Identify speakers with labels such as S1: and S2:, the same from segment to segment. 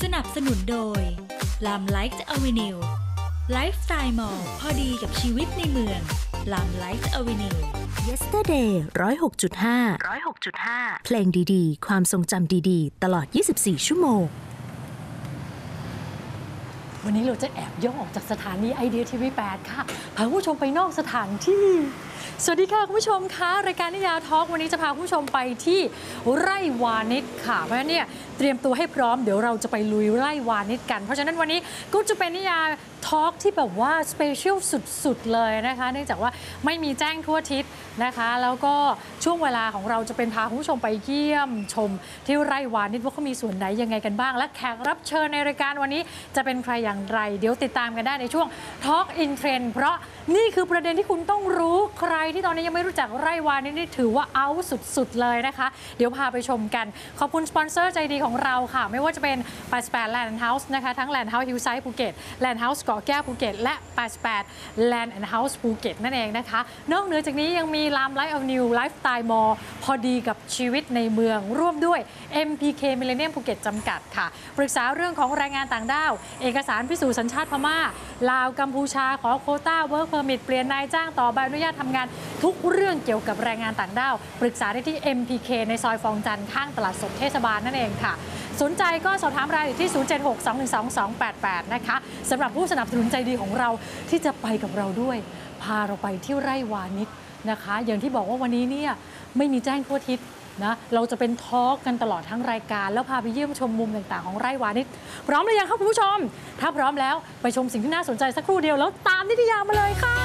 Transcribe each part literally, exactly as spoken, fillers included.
S1: สนับสนุนโดยลามไลฟ์อเวนิวไลฟ์สไตล์มอลพอดีกับชีวิตในเมืองลามไลฟ์อเวนิว
S2: Yesterday หนึ่งศูนย์หกจุดห้า หนึ่งศูนย์หกจุดห้า เพลงดีๆความทรงจำดีๆตลอดยี่สิบสี่ชั่วโมง
S3: วันนี้เราจะแอบย่องออกจากสถานีไอเดียทีวีแปดค่ะพาคุณผู้ชมไปนอกสถานที่สวัสดีค่ะคุณผู้ชมคะรายการนิยาทอล์กวันนี้จะพาคุณผู้ชมไปที่ไร่วานิชค่ะเพราะฉะนั้นเนี่ยเตรียมตัวให้พร้อมเดี๋ยวเราจะไปลุยไร่วานิชกันเพราะฉะนั้นวันนี้ก็จะเป็นนิยาทอล์กที่แบบว่าสเปเชียลสุดๆเลยนะคะเนื่องจากว่าไม่มีแจ้งทั่วทิศนะคะแล้วก็ช่วงเวลาของเราจะเป็นพาคุณผู้ชมไปเยี่ยมชมที่ไร่วานิชว่าเขามีส่วนไหนยังไงกันบ้างและแขกรับเชิญในรายการวันนี้จะเป็นใครอย่างไรเดี๋ยวติดตามกันได้ในช่วง Talk in Trend เพราะนี่คือประเด็นที่คุณต้องรู้ใครที่ตอนนี้ยังไม่รู้จักไร่วานิชนี่ถือว่าเอาสุดๆเลยนะคะเดี๋ยวพาไปชมกันขอบคุณสปอนเซอร์ใจดีของเราค่ะไม่ว่าจะเป็นแปดสิบแปด Land House นะคะทั้ง Land House Hillside ภูเก็ต Land House เกาะแก้วภูเก็ตและแปดสิบแปด Land and House ภูเก็ตนั่นเองนะคะนอกเหนือจากนี้ยังมีลามไลฟ์อเวนิวไลฟ์สไตล์มอลพอดีกับชีวิตในเมืองร่วมด้วย เอ็ม พี เค Millennium ภูเก็ตจำกัดค่ะปรึกษาเรื่องของแรงงานต่างด้าวเอกสารพิสูจน์สัญชาติพม่าลาวกัมพูชาขอโควต้าเวิร์กเพอร์มิทเปลี่ยนนายจ้างต่อใบอนุญาตทำงานทุกเรื่องเกี่ยวกับแรงงานต่างด้าวปรึกษาได้ที่ เอ็ม พี เค ในซอยฟองจันทร์ข้างตลาดสดเทศบาลนั่นเองค่ะสนใจก็สอบถามรายละเอียดที่ ศูนย์ เจ็ด หก สอง หนึ่ง สอง สอง แปด แปด นะคะสำหรับผู้สนับสนุนใจดีของเราที่จะไปกับเราด้วยพาเราไปที่ไร่วานิชนะคะอย่างที่บอกว่าวันนี้เนี่ยไม่มีแจ้งทั่วทิศนะเราจะเป็นทอล์กกันตลอดทั้งรายการแล้วพาไปเยี่ยมชมมุมต่างๆของไร่วานิชพร้อมหรือยังครับคุณผู้ชมถ้าพร้อมแล้วไปชมสิ่งที่น่าสนใจสักครู่เดียวแล้วตามนิตยามาเลยค่ะ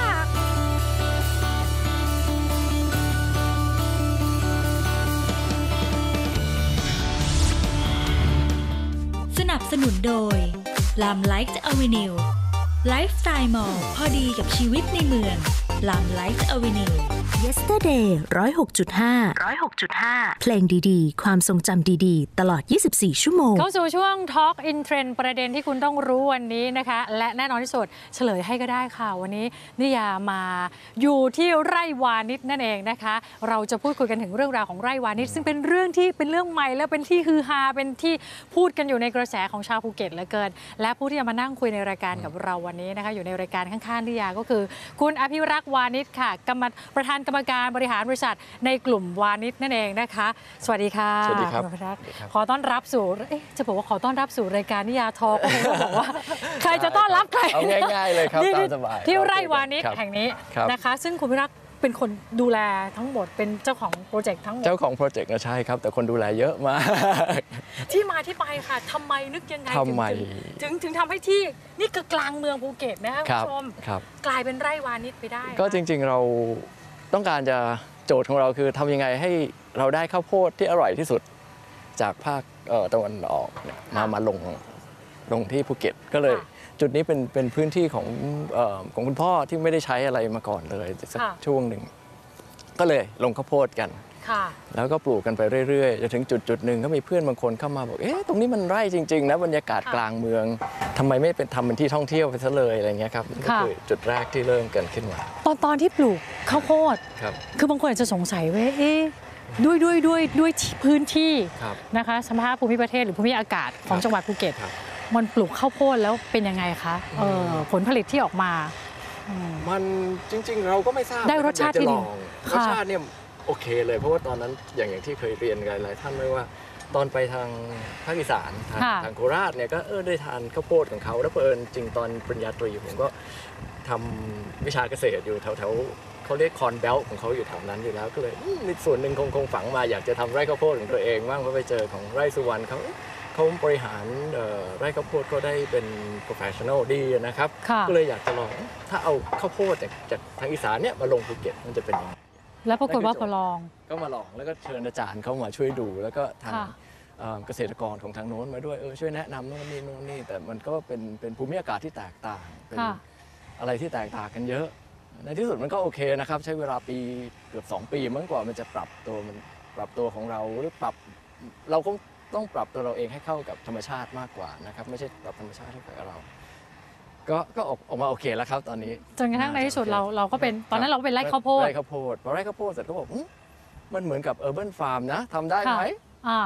S1: สนับสนุนโดยลามไลฟ์อเวนิวไลฟ์สไตล์มอลพอดีกับชีวิตในเมืองลามไลฟ์อเวนิว
S2: Yesterday หนึ่งศูนย์หกจุดห้า หนึ่งศูนย์หกจุดห้า เพลงดีๆความทรงจำดีๆตลอดยี่สิบสี่ชั่วโมง
S3: เข้าสู่ช่วง Talk in Trend ประเด็นที่คุณต้องรู้วันนี้นะคะและแน่นอนที่สุดเฉลยให้ก็ได้ค่ะวันนี้นิยามาอยู่ที่ไร่วานิชนั่นเองนะคะเราจะพูดคุยกันถึงเรื่องราวของไร่วานิชซึ่งเป็นเรื่องที่เป็นเรื่องใหม่และเป็นที่ฮือฮาเป็นที่พูดกันอยู่ในกระแสของชาวภูเก็ตเหลือเกินและผู้ที่จะมานั่งคุยในรายการกับเราวันนี้นะคะอยู่ในรายการข้างๆนิยาก็คือคุณอภิรักษ์วานิชค่ะกรรมประธานกรรมการบริหารบริษัทในกลุ่มวานิชนั่นเองนะคะสวัสดีค่ะ
S4: สวัสดีครับ
S3: ขอต้อนรับสู่จะบอกว่าขอต้อนรับสู่รายการนิยาทอล์กก็คงต้องบอกว่าใครจะต้อนรับใคร
S4: เอาง่ายๆเลยครับตามสบาย
S3: ที่ไร่วานิชแห่งนี้นะคะซึ่งคุณอภิรักษ์เป็นคนดูแลทั้งหมดเป็นเจ้าของโปรเจกต์ทั้งหมด
S4: เจ้าของโปรเจกต์นะใช่ครับแต่คนดูแลเยอะมาก
S3: ที่มาที่ไปค่ะทำไมนึกยังไงถึงถึงถึงทำให้ที่นี่คือกลางเมืองภูเก็ตนะคะคุณผู้ชมกลายเป็นไร่วานิชไปได้
S4: ก็จริงๆเราต้องการจะโจทย์ของเราคือทำยังไงให้เราได้ข้าวโพดที่อร่อยที่สุดจากภาคตะวันออกมามาลงลงที่ภูเก็ตก็เลยจุดนี้เป็นเป็นพื้นที่ของของคุณพ่อที่ไม่ได้ใช้อะไรมาก่อนเลยสักช่วงหนึ่งก็เลยลงข้าวโพดกันแล้วก็ปลูกกันไปเรื่อยๆจนถึงจุดจุดหนึ่งก็มีเพื่อนบางคนเข้ามาบอกเอ๊ะตรงนี้มันไร่จริงๆนะบรรยากาศกลางเมืองทำไมไม่เป็นทำเป็นที่ท่องเที่ยวไปซะเลยอะไรเงี้ยครับก็คือจุดแรกที่เริ่มกันขึ้นมา
S3: ตอนตอนที่ปลูกข้าวโพดคือบางคนอาจจะสงสัยว่าเอ๊ะด้วยด้วยด้วยด้วยพื้นที่นะคะสภาพภูมิประเทศหรือภูมิอากาศของจังหวัดภูเก็ตมันปลูกข้าวโพดแล้วเป็นยังไงคะผลผลิตที่ออกมา
S4: มันจริงๆเราก็ไม่ทราบ
S3: ได้รสชาติที่ดี
S4: รสชาติเนี่ยโอเคเลยเพราะว่าตอนนั้นอย่างอย่างที่เคยเรียนกันหลายท่านไม่ว่าตอนไปทางภาคอีสานทางทางโคราชเนี่ยก็เออได้ทานข้าวโพดของเขาแล้วเอิญจริงตอนปริญญาตรีผมก็ทำวิชาเกษตรอยู่แถวๆเขาเรียกคอนเบลของเขาอยู่แถวนั้นอยู่แล้วก็เลยมีส่วนหนึ่งคงคงฝังมาอยากจะทำไร่ข้าวโพดของตัวเองบ้างเพราะไปเจอของไร่สุวรรณเขาเขาบริหารไร่ข้าวโพดก็ได้เป็น professional ดีนะครับก็เลยอยากจะลองถ้าเอาข้าวโพดจากทางอีสานเนี่ยมาลงภูเก็ตมันจะเป็นยังไง
S3: แล้วปรากฏว่าพอลอง
S4: ก็มาลองแล้วก็เชิญอาจารย์เข้ามาช่วยดูแล้วก็ทางเกษตรกรของทางโน้นมาด้วยเออช่วยแนะนำโน่นนี่โน่นนี่แต่มันก็เป็นเป็นภูมิอากาศที่แตกต่างเป็นอะไรที่แตกต่างกันเยอะในที่สุดมันก็โอเคนะครับใช้เวลาปีเกือบสองปีมั้งกว่ามันจะปรับตัวมันปรับตัวของเราหรือปรับเราก็ต้องปรับตัวเราเองให้เข้ากับธรรมชาติมากกว่านะครับไม่ใช่ปรับธรรมชาติให้กับเราก็ก็ออกออกมาโอเคแล้วครับตอนนี้
S3: จนกระทั่งในที่สุดเราเราก็เป็นตอนนั้นเราเป็นไร่ข้าวโพด
S4: ไร่ข้าวโพดพอไร่ข้าวโพดเสร็จก็บอกมันเหมือนกับ urban farm นะทำได้ไหม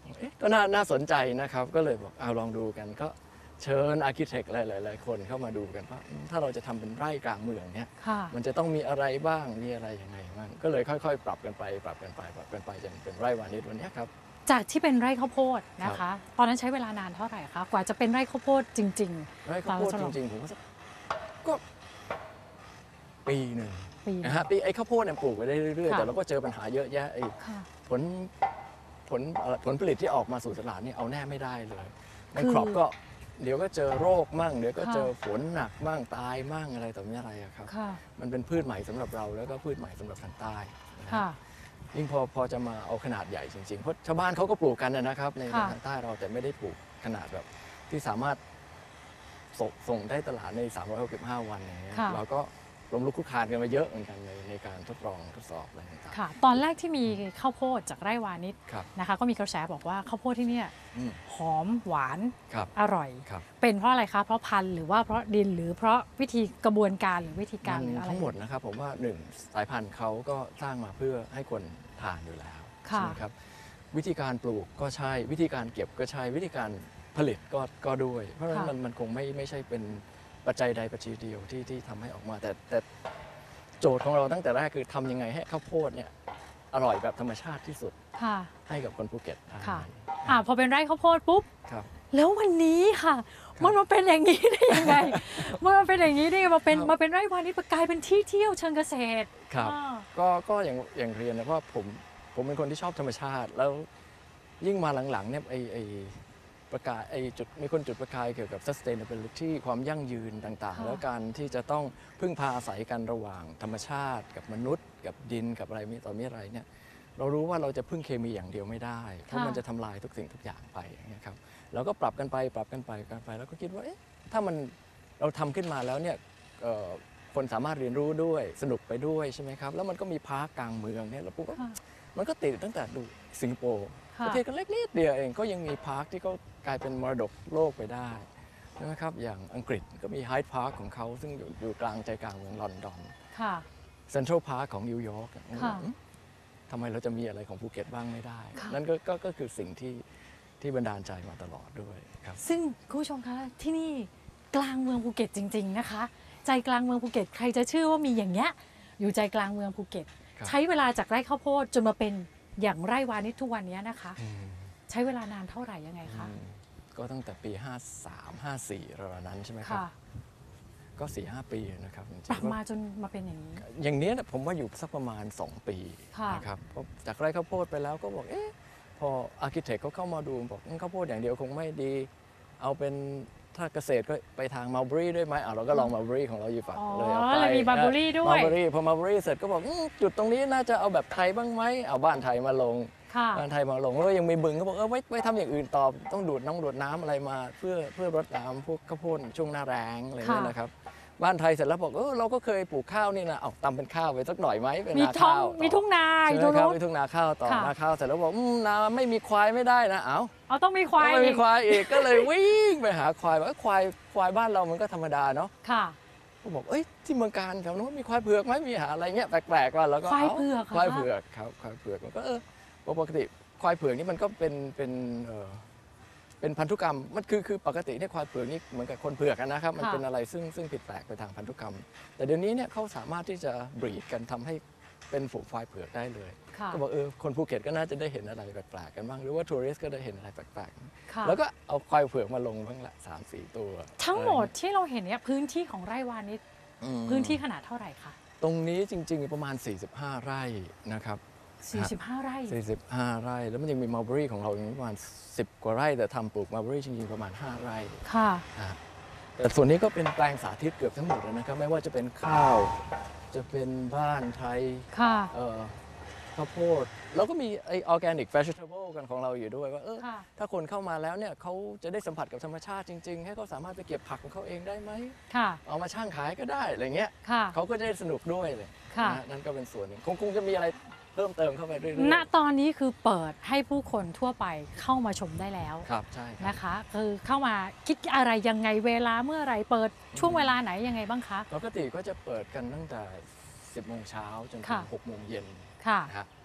S4: เอ๊ะก็น่าน่าสนใจนะครับก็เลยบอกเอาลองดูกันก็เชิญอาร์คิเทคหลายๆคนเข้ามาดูกันว่าถ้าเราจะทำเป็นไร่กลางเมืองเนี่ยมันจะต้องมีอะไรบ้างมีอะไรยังไงบ้างก็เลยค่อยๆ ปรับกันไปปรับกันไปปรับกันไปจนเป็นไร่วานิชวันนี้ครับ
S3: จากที่เป็นไร่ข้าวโพดนะคะตอนนั้นใช้เวลานานเท่าไหร่คะกว่าจะเป็นไร่ข้าวโพดจริงๆ
S4: ไร่ข้าวโพดจริงๆผมก็ปีหนึ่งนะฮะปีไอ้ข้าวโพดเนี่ยปลูกไปได้เรื่อยๆแต่เราก็เจอปัญหาเยอะแยะไอ้ผลผลผลผลิตที่ออกมาสู่ตลาดนี่เอาแน่ไม่ได้เลยในครอบก็เดี๋ยวก็เจอโรคมั่งเดี๋ยวก็เจอฝนหนักมั่งตายมั่งอะไรต่อมีอะไรครับมันเป็นพืชใหม่สำหรับเราแล้วก็พืชใหม่สำหรับทางใต้ยิ่งพอพอจะมาเอาขนาดใหญ่จริงๆเพราะชาวบ้านเขาก็ปลูกกันนะครับในทางใต้เราแต่ไม่ได้ปลูกขนาดแบบที่สามารถส่งได้ตลาดในสามร้อยหกสิบห้าวันอย่างเงี้ยเราก็ล้มลุกคลุกคลานกันมาเยอะเหมือนกันในในการทดลองทดสอบอะไรต่างๆ
S3: ค่ะตอนแรกที่มีข้าวโพดจากไร่วานิชนะคะก็มีกระแสบอกว่าข้าวโพดที่นี่หอมหวานอร่อยเป็นเพราะอะไรคะเพราะพันธุ์หรือว่าเพราะดินหรือเพราะวิธีกระบวนการหรือวิธีการหรืออะไร
S4: ทั้งหมดนะครับผมว่าหนึ่งสายพันธุ์เขาก็สร้างมาเพื่อให้คนทานอยู่แล้วใช่ไหมครับวิธีการปลูกก็ใช่วิธีการเก็บก็ใช่วิธีการผลิตก็ก็ด้วยเพราะฉะนั้นมันมันคงไม่ไม่ใช่เป็นปัจจัยใดปัจจัยเดียวที่ที่ทำให้ออกมาแต่แต่โจทย์ของเราตั้งแต่แรกคือทำยังไงให้ข้าวโพดเนี่ยอร่อยแบบธรรมชาติที่สุดให้กับคนภูเก็ต
S3: ค่ะอ่าพอเป็นไร่ข้าวโพดปุ๊บแล้ววันนี้ค่ะมันมาเป็นอย่างนี้ได้ยังไงมันมาเป็นอย่างนี้ได้มาเป็นมาเป็นไร่วานิชกลายเป็นที่เที่ยวเชิงเกษตร
S4: ครับก็ก็อย่างอย่างเรียนนะเพราะผมผมเป็นคนที่ชอบธรรมชาติแล้วยิ่งมาหลังๆเนี่ยไอไอประกาศไอจุดมีคนจุดประกายเกี่ยวกับ sustainability ความยั่งยืนต่างๆแล้วการที่จะต้องพึ่งพาอาศัยกันระหว่างธรรมชาติกับมนุษย์กับดินกับอะไรมีต่อมีอะไรเนี่ยเรารู้ว่าเราจะพึ่งเคมีอย่างเดียวไม่ได้เพราะมันจะทำลายทุกสิ่งทุกอย่างไปอย่างเงี้ยครับเราก็ปรับกันไปปรับกันไปกันไปแล้วก็คิดว่าเอ๊ะถ้ามันเราทำขึ้นมาแล้วเนี่ยคนสามารถเรียนรู้ด้วยสนุกไปด้วยใช่ไหมครับแล้วมันก็มีพาร์คกลางเมืองเนี่ยเราปุ๊บมันก็ติดตั้งแต่ดูสิงคโปร์ประเทศก็เล็กนิดเดียวเองก็ยังมีพาร์คที่ก็กลายเป็นมรดกโลกไปได้ใช่ไหมครับอย่างอังกฤษก็มีไฮด์พาร์คของเขาซึ่งอยู่อยู่กลางใจกลางเมืองลอนดอนเซ็นทรัลพาร์คของนิวยอร์กทำไมเราจะมีอะไรของภูเก็ตบ้างไม่ได้นั่นก็ก็คือสิ่งที่ที่บันดาลใจมาตลอดด้วยครับ
S3: ซึ่งคุณผู้ชมคะที่นี่กลางเมืองภูเก็ตจริงๆนะคะใจกลางเมืองภูเก็ตใครจะเชื่อว่ามีอย่างเงี้ยอยู่ใจกลางเมืองภูเก็ตใช้เวลาจากไร่ข้าวโพดจนมาเป็นอย่างไร่วานิชทุกวันนี้นะคะใช้เวลานานเท่าไหร่ยังไงคะ
S4: ก็ตั้งแต่ปีห้าสาม ห้าสี่ระหว่างนั้นใช่ไหมครับก็สี่ห้าปีนะครับ
S3: ปรับมาจนมาเป็นอย่างนี้
S4: อย่างนี้ผมว่าอยู่สักประมาณสองปีนะครับจากไร่ข้าวโพดไปแล้วก็บอกเอ๊ะพออาร์คิเทคเขาเข้ามาดูบอกข้าวโพดอย่างเดียวคงไม่ดีเอาเป็นถ้าเกษตรก็ไปทางมัลเบอรี่ด้วยไหมอ่ะเราก็ลองมัลเบอรี่ของเราอยู่ฝั่งเลยเอาไป
S3: มีมัลเบอรี่ด้วย
S4: มัลเบอรี่พอมัลเบอรี่เสร็จก็บอกจุดตรงนี้น่าจะเอาแบบไทยบ้างไหมเอาบ้านไทยมาลงบ้านไทยมาลงแล้วยังมีบึงเขาบอกเออไว้ไว้ทำอย่างอื่นต่อต้องดูดน้ำดูดน้ำอะไรมาเพื่อเพื่อรดน้ำพวกข้าวโพดช่วงหน้าแล้งอะไรนี่นะครับบ้านไทยเสร็จแล้วบอกเออเราก็เคยปลูกข้าวนี่นะเอาตำเป็นข้าวไปสักหน่อยไหมเป็นนาข้าว
S3: มีทุ่งนา
S4: ใช่ไหมครับมีทุ่งนาข้าวต่อนาข้าวเสร็จแล้วบอกนาไม่มีควายไม่ได้นะเอา
S3: เอาต้องมีควาย
S4: ไม่มีควายอีกก็เลยวิ่งไปหาควายว่าควายควายบ้านเรามันก็ธรรมดาเนาะ
S3: ค่ะ
S4: ก็บอกเอ้ยที่เมืองการแถวนู้นมีควายเผือกไหมมีหาอะไรเงี้ยแปลกๆว่าแล้วก็
S3: ควายเผือก
S4: ควายเผือกครับควายเผือกมันก็เออปกติควายเผือกนี่มันก็เป็นเป็นเออเป็นพันธุกรรมมันคือคือปกติเนี่ยควายเผือกนี่เหมือนกับคนเผือกนะครับมันเป็นอะไรซึ่งซึ่งผิดแปลกไปทางพันธุกรรมแต่เดี๋ยวนี้เนี่ยเขาสามารถที่จะบรีดกันทำให้เป็นฝูงควายเผือกได้เลยก็บอกเออคนภูเก็ตก็น่าจะได้เห็นอะไรแปลกๆกันบ้างหรือว่าทัวริสต์ก็ได้เห็นอะไรแปลกๆแล้วก็เอาควายเผือกมาลงบ้างละสามสี่ตัว
S3: ทั้งหมดที่เราเห็นเนี่ยพื้นที่ของไร่วานิชพื้นที่ขนาดเท่าไหร่คะ
S4: ตรงนี้จริงๆประมาณสี่สิบห้าไร่นะครับ
S3: สี่สิบห้าไร่
S4: สี่สิบห้าไร่แล้วมันยังมีมัลเบอรี่ของเราอยู่ประมาณสิบกว่าไร่แต่ทำปลูกมัลเบอรี่จริงๆประมาณห้าไร่
S3: ค่ะ
S4: แต่ส่วนนี้ก็เป็นแปลงสาธิตเกือบทั้งหมดเลยนะครับไม่ว่าจะเป็นข้าวจะเป็นบ้านไทย
S3: ค่ะ
S4: ข้าวโพดแล้วก็มีไอออร์แกนิกเวจิเทเบิลกันของเราอยู่ด้วยว่าเออถ้าคนเข้ามาแล้วเนี่ยเขาจะได้สัมผัสกับธรรมชาติจริงๆให้เขาสามารถไปเก็บผักของเขาเองได้ไหม
S3: ค่ะ
S4: เอามาช่างขายก็ได้อะไรเงี้ยเขาก็จะได้สนุกด้วยเลยนั่นก็เป็นส่วนหนึ่งคงจะมีอะไรเพิ่มเติมเข้าไปเรื่อยๆ
S3: ณตอนนี้คือเปิดให้ผู้คนทั่วไปเข้ามาชมได้แล้ว
S4: ครับใช่
S3: นะคะคือเข้ามาคิดอะไรยังไงเวลาเมื่อไรเปิดช่วงเวลาไหนยังไงบ้างคะ
S4: ปกติก็จะเปิดกันตั้งแต่สิบโมงเช้าจนถึงหกโมงเย็น
S3: ค่ะ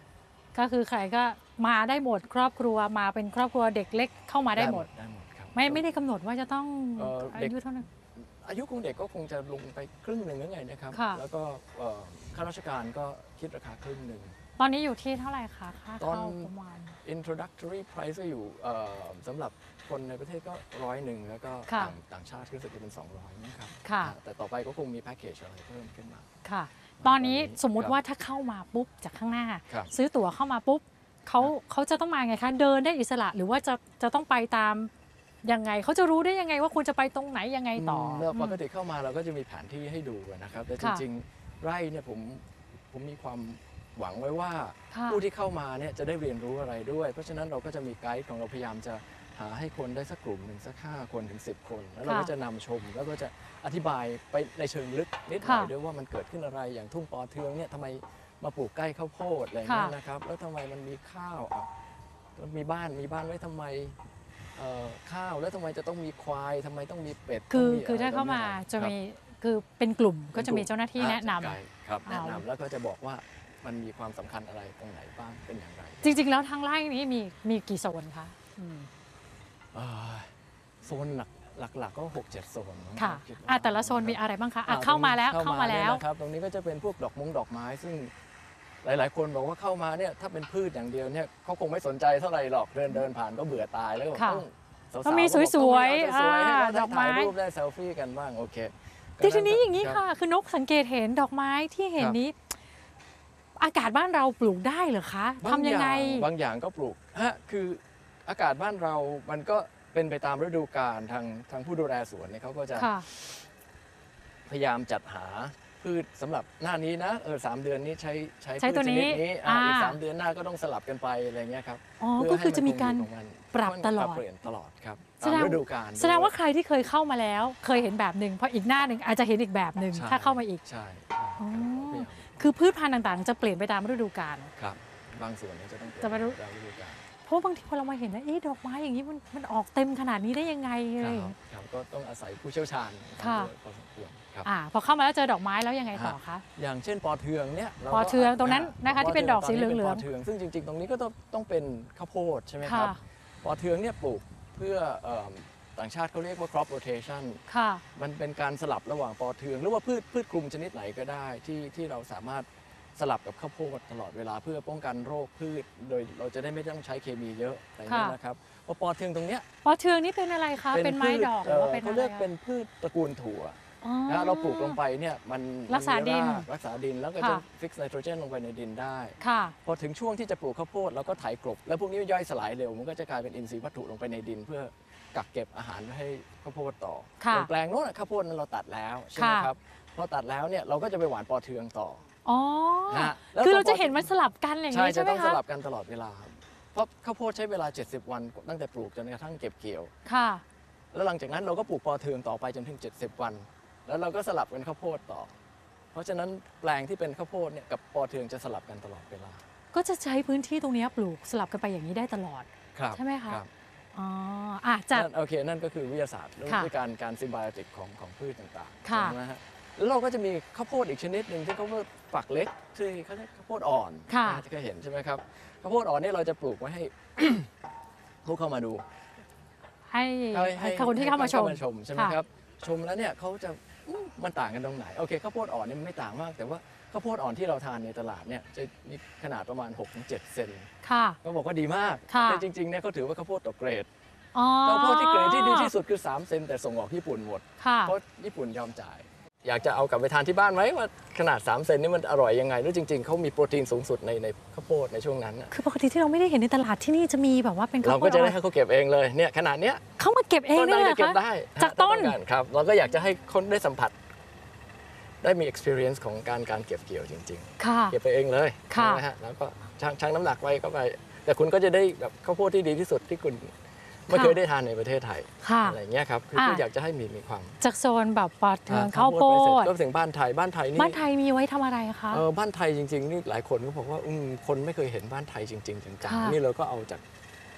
S3: ก็คือใครก็มาได้หมดครอบครัวมาเป็นครอบครัวเด็กเล็กเข้ามาได้หมด
S4: ได้หมดครับ
S3: ไม่ไม่ได้กำหนดว่าจะต้อง
S4: เอ่อเด็
S3: อาก ยุเท่านั้น
S4: อายุของเด็กก็คงจะลงไปครึ่งหนึ่งหรือไงนะครับ
S3: ค่ะ
S4: แล้วก็เอ่อข้าราชการก็คิดราคาครึ่งหนึ่ง
S3: ตอนนี้อยู่ที่เท่าไหร่คะค่า
S4: ตอน
S3: เข้าประมาณ
S4: introductory price ก็อยู่เอ่อสำหรับคนในประเทศก็ร้อยหนึ่งแล้วก็
S3: ค่ะ
S4: ต่างต่างชาติก็รู้สึกจะเป็นสองร้อยนะครับ
S3: ค่ะ
S4: อ่าแต่ต่อไปก็คงมีแพ็กเกจอะไรเพิ่มขึ้นมา
S3: ค่ะ ตอนนี้
S4: ตอนนี้
S3: สมมุติ
S4: ครับ
S3: ว่าถ้าเข้ามาปุ๊บจากข้างหน้า
S4: ครับ
S3: ซื้อตั๋วเข้ามาปุ๊บเขาเขาจะต้องมาไงคะเดินได้อิสระหรือว่าจะจะต้องไปตามยังไงเขาจะรู้ได้ยังไงว่าควรจะไปตรงไหนยังไงต่อ
S4: มแล้วปกติเข้ามาเราก็จะมีแผนที่ให้ดูนะครับแต่จ
S3: ค่ะ
S4: ริงๆ ไร่เนี่ยผมผมมีความหวังไว้ว่า
S3: ค่ะ
S4: ผู้ที่เข้ามาเนี่ยจะได้เรียนรู้อะไรด้วย เพราะฉะนั้นเราก็จะมีไกด์ของเราพยายามจะหาให้คนได้สักกลุ่มหนึ่งสักห้าคนถึงสิบคน แล้วเรา
S3: ค่ะ
S4: ก็จะนำชมแล้วก็จะอธิบายไปในเชิงลึกนิดหน่อย
S3: ค่ะ
S4: ด้วยว่ามันเกิดขึ้นอะไรอย่างทุ่งปอเทืองเนี่ยทำไมมาปลูกใกล้ข้าวโพดอะไรอย่างเงี้ย
S3: ค่ะ
S4: นะครับแล้วทำไมมันมีข้าวอ่ะมันมีบ้านมีบ้านไว้ทำไมเอ่อข้าวแล้วทำไมจะต้องมีควายทำไมต้องมีเป็ด
S3: คือ
S4: ต้งมี
S3: คือถ้า
S4: ะไร
S3: เข้ามา
S4: ต่องๆ
S3: จะ
S4: ครับ
S3: มีคือเป็นกลุ่มก็จะมีเจ้าหน้าที่แนะนำ
S4: อ่าครับ
S3: เอา
S4: แนะนำแล้วก็จะบอกว่ามันมีความสำคัญอะไรตรงไหนบ้างเป็นอย่างไร
S3: จริง ๆ แล้วทางไร่นี้มีมีกี่โซนคะอืม
S4: เอ่อโซนหลักหลักๆก็หกเจ็ดโซนมั้ง
S3: ค่ะ
S4: คิดว่า
S3: อ่ะแต่ละโซนมีอะไรบ้างคะอ่ะ
S4: อ่
S3: เข้ามาแล้ว
S4: ตรงนี้
S3: เข้ามาแล้ว
S4: เนี่ยนะครับตรงนี้ก็จะเป็นพวกดอกมงดอกไม้ ซึ่งหลาย ๆ คนบอกว่าเข้ามาเนี่ยถ้าเป็นพืชอย่างเดียวเนี่ยเขาคงไม่สนใจเท่าไหร่หรอกเดินเดินผ่านก็เบื่อตายแล้วก็บอก
S3: ค่ะ
S4: ต้องสาวๆ
S3: ต้องมี
S4: ก็บอก
S3: สวยๆ
S4: ต้องมีเอาสวยๆให้
S3: อ่า
S4: เขาได้
S3: ดอกไม้
S4: ถ่ายรูปได้เซลฟี่กันบ้างโอเค
S3: แต่ทีนี้อย่างนี้
S4: รับ
S3: ค่ะ คือนกสังเกตเห็นดอกไม้ที่เห็น
S4: ครับ
S3: นี้ อากาศบ้านเราปลูกได้เหรอคะ
S4: บา
S3: ทำยังไง
S4: บางอย่างก็ปลูกฮะคืออากาศบ้านเรามันก็เป็นไปตามฤดูกาลทางทางผู้ดูแลสวนเนี่ยเขาก็จะ
S3: ค่ะ
S4: พยายามจัดหาพืชสำหรับหน้านี้นะเออสามเดือนนี้ใช้ใช้
S3: ใช้
S4: พืช
S3: ตัว
S4: ช
S3: นี้
S4: นิดนี้อ่ะ
S3: อ่า
S4: อีกสามเดือนหน้าก็ต้องสลับกันไปอะไรเงี้ยครับ
S3: อ๋อ
S4: เพื่
S3: ก็
S4: ให้
S3: คือจะมีการ
S4: นคงอยู่ของมัน
S3: ปรับตลอด
S4: ปรับเปลี่ยนตลอดครับ
S3: แสดง
S4: ตามฤดูกาล
S3: แสดงว่า
S4: ด้วย
S3: ใครที่เคยเข้ามาแล้ว เคยเห็นแบบหนึ่งพออีกหน้าหนึ่งอาจจะเห็นอีกแบบหนึ่ง
S4: ใช่
S3: ถ้าเข้ามาอีก
S4: ใช่
S3: อ๋อ
S4: ใช่
S3: คือพืชพันธุ์ต่างๆ จะเปลี่ยนไปตามฤดูกาล
S4: ครับบางส่วนเนี่ยจะต้องเปลี่ยน
S3: จะไปรู้
S4: ตามฤดูกาล
S3: เพราะบางทีพอเรามาเห็นแล้วเอ๊ะดอกไม้อย่างนี้มันมันออกเต็มขนาดนี้ได้ยังไงเล
S4: ครั
S3: ย
S4: บครับก็ต้องอาศัยผู้เชี่ยวชาญ
S3: ค่ะ
S4: ด้วยพอสมควรครับ
S3: อ่าพอเข้ามาแล้วเจอดอกไม้แล้วยังไงต่อคะ
S4: อย่างเช่นปอเทืองเนี่ยราก็
S3: ปอเทืองตรงนั้นนะคะ
S4: ป
S3: ที่เป็นดอกสีเหลืองๆ
S4: ตนนี้ป็นปอเทืองซึ่งจริงๆ ตรงนี้ก็ต้องต้องเป็นข้าวโพดใช่ไหมครับ
S3: ค่ะ
S4: ปอเทืองเนี่ยปลูกเพื่อเอิ่มต่างชาติเขาเรียกว่า crop rotation
S3: ค่ะ
S4: มันเป็นการสลับระหว่างปอเทือง หรือว่าพืชพืชคลุมชนิดไหนก็ได้ที่ที่เราสามารถสลับกับข้าวโพดตลอดเวลาเพื่อป้องกันโรคพืช โดยเราจะได้ไม่ต้องใช้เคมีเยอะอะไรอย่างเงี้ย
S3: ค่ะ
S4: นะครับเพราะปอเทืองตรงเนี้ย
S3: ปอเทืองนี่เป็นอะไรคะ เป็นไม้
S4: พืช
S3: ดอกหรือว่าเป็น
S4: เขา
S3: อะไร
S4: เรียก
S3: อะ
S4: เป็นพืชตระกูลถั่ว
S3: อ๋อ
S4: นะเราปลูกลงไปเนี่ยมัน
S3: รักษาดิน
S4: มัมีรกรักษาดินแล้วก็จะ
S3: ค่ะ
S4: ฟิกซ์ไนโตรเจนลงไปในดินได้
S3: ค่ะ
S4: พอถึงช่วงที่จะปลูกข้าวโพดเราก็ไถกลบ แล้วพวกนี้ย่อยสลายเร็ว มันก็จะกลายเป็นอินทรีย์วัตถุลงไปในดิน เพื่อกักเก็บอาหารไว้ให้ข้าวโพดต่อ
S3: ค่ะ
S4: อย่างแปลงโน้นนะข้าวโพดนั้นเราตัดแล้วใช่ไหม
S3: ค่ะ
S4: ครับพอตัดแล้วเนี่ยเราก็จะไปหว่านปอเทืองต่อ
S3: อ๋อ
S4: ฮะแล้ว
S3: คือเรา
S4: พอ
S3: จะเห็นมันสลับกันอย่าง
S4: ใช่
S3: นี้ใช่
S4: จะ
S3: ไหม
S4: ต้องส
S3: คะ
S4: ลับกันตลอดเวลาครับเพราะข้าวโพดใช้เวลา เจ็ดสิบ วันตั้งแต่ปลูกจนกระทั่งเก็บเกี่ยว
S3: ค่ะ
S4: แล้วหลังจากนั้นเราก็ปลูกปอเทืองต่อไปจนถึง เจ็ดสิบ วัน แล้วเราก็สลับเป็นข้าวโพดต่อ เพราะฉะนั้นแปลงที่เป็นข้าวโพดเนี่ยกับปอเทืองจะสลับกันตลอดเวลา
S3: ก็จะใช้พื้นที่ตรงเนี้ยปลูกสลับกันไปอย่างนี้ได้ตลอด
S4: ครับ
S3: ใช่ไหมคะ
S4: รับ
S3: อ๋ออ่ะจาก
S4: นั่นโอเคนั่นก็คือวิทยาศาสตร์เรื่อง
S3: ค่ะ
S4: ด้วยการการซิมไบโอติกของของพืชต่างๆ
S3: ค่ะ
S4: ใช่ไหมฮะแล้วเราก็จะมีข้าวโพดอีกชนิดหนึ่งที่เขาเรียกฝักเล็กที่เขาเรียกข้าวโพดอ่อน
S3: ค่ะ
S4: น่าจะเคยเห็นใช่ไหมครับข้าวโพดอ่อนนี่เราจะปลูกไว้ให้ ผู้เข้ามาดู
S3: ให้
S4: ให้ให้
S3: ให้คนที่เข้ามาชม
S4: ชมใช่ไหมครับชมแล้วเนี่ยเขาจะอืมมันต่างกันตรงไหนโอเคข้าวโพดอ่อนเนี่ยมันไม่ต่างมาก แต่ว่าข้าวโพดอ่อนที่เราทานในตลาดเนี่ยจะมีขนาดประมาณ หกถึงเจ็ด เซน
S3: ค่ะ
S4: ก็บอกว่าดีมาก
S3: ค่ะ
S4: แต่จริงๆเนี่ยเขาถือว่าข้าวโพดตกเกรด
S3: อ๋อ
S4: ข้าวโพดที่เกรดที่ดีที่สุดคือ สาม เซนแต่ส่งออกญี่ปุ่นหมด
S3: ค่ะ
S4: เพราะญี่ปุ่นยอมจ่าย อยากจะเอากลับไปทานที่บ้านไหมว่าขนาด สาม เซนนี่มันอร่อยยังไงแล้วจริงๆเขามีโปรตีนสูงสุดในในข้าวโพดในช่วงนั้นน่ะ
S3: คือปกติที่เราไม่ได้เห็นในตลาดที่นี่จะมีแบบว่าเป็นข้า
S4: เรา
S3: วโพ
S4: ก็
S3: ด
S4: จะได้
S3: อ่อน
S4: ให้เขาเก็บเองเลยเนี่ยขนาดเนี้ย
S3: เขามาเก็บเอง
S4: ต้น
S3: ได้
S4: นั้น
S3: เหร
S4: จะ
S3: อ
S4: เก็บ
S3: คะ
S4: ได้
S3: จากต้น
S4: ถ้าองการครับเราก็อยากจะให้คนได้สัมผัส ได้มี experience ของการการเก็บเกี่ยวจริง
S3: ค่ะ
S4: ๆ เก็บไปเองเลย
S3: ค่ะ
S4: นะฮะแล้วก็ชั่งชั่งน้ำหนักไว้ก็ไป แต่คุณก็จะได้แบบข้าวโพดที่ดีที่สุดที่คุณไม่เคยได้ทานในประเทศไทย
S3: ค่ะ
S4: อะไรเงี้ยครับคือ
S3: อ่ะ
S4: คืออยากจะให้มีมีความ
S3: จากโซนแบบปอเทือง
S4: อ่
S3: ข้าวโพ
S4: ไปเสร็จ
S3: ด
S4: ก็ถึงบ้านไทยบ้านไทยนี่
S3: บ้านไทยมีไว้ทำอะไรคะ
S4: เออบ้านไทยจริงๆนี่หลายคนก็บอกว่าอืมคนไม่เคยเห็นบ้านไทยจริงๆจัง
S3: ค่ะ
S4: ๆนี่เราก็เอาจาก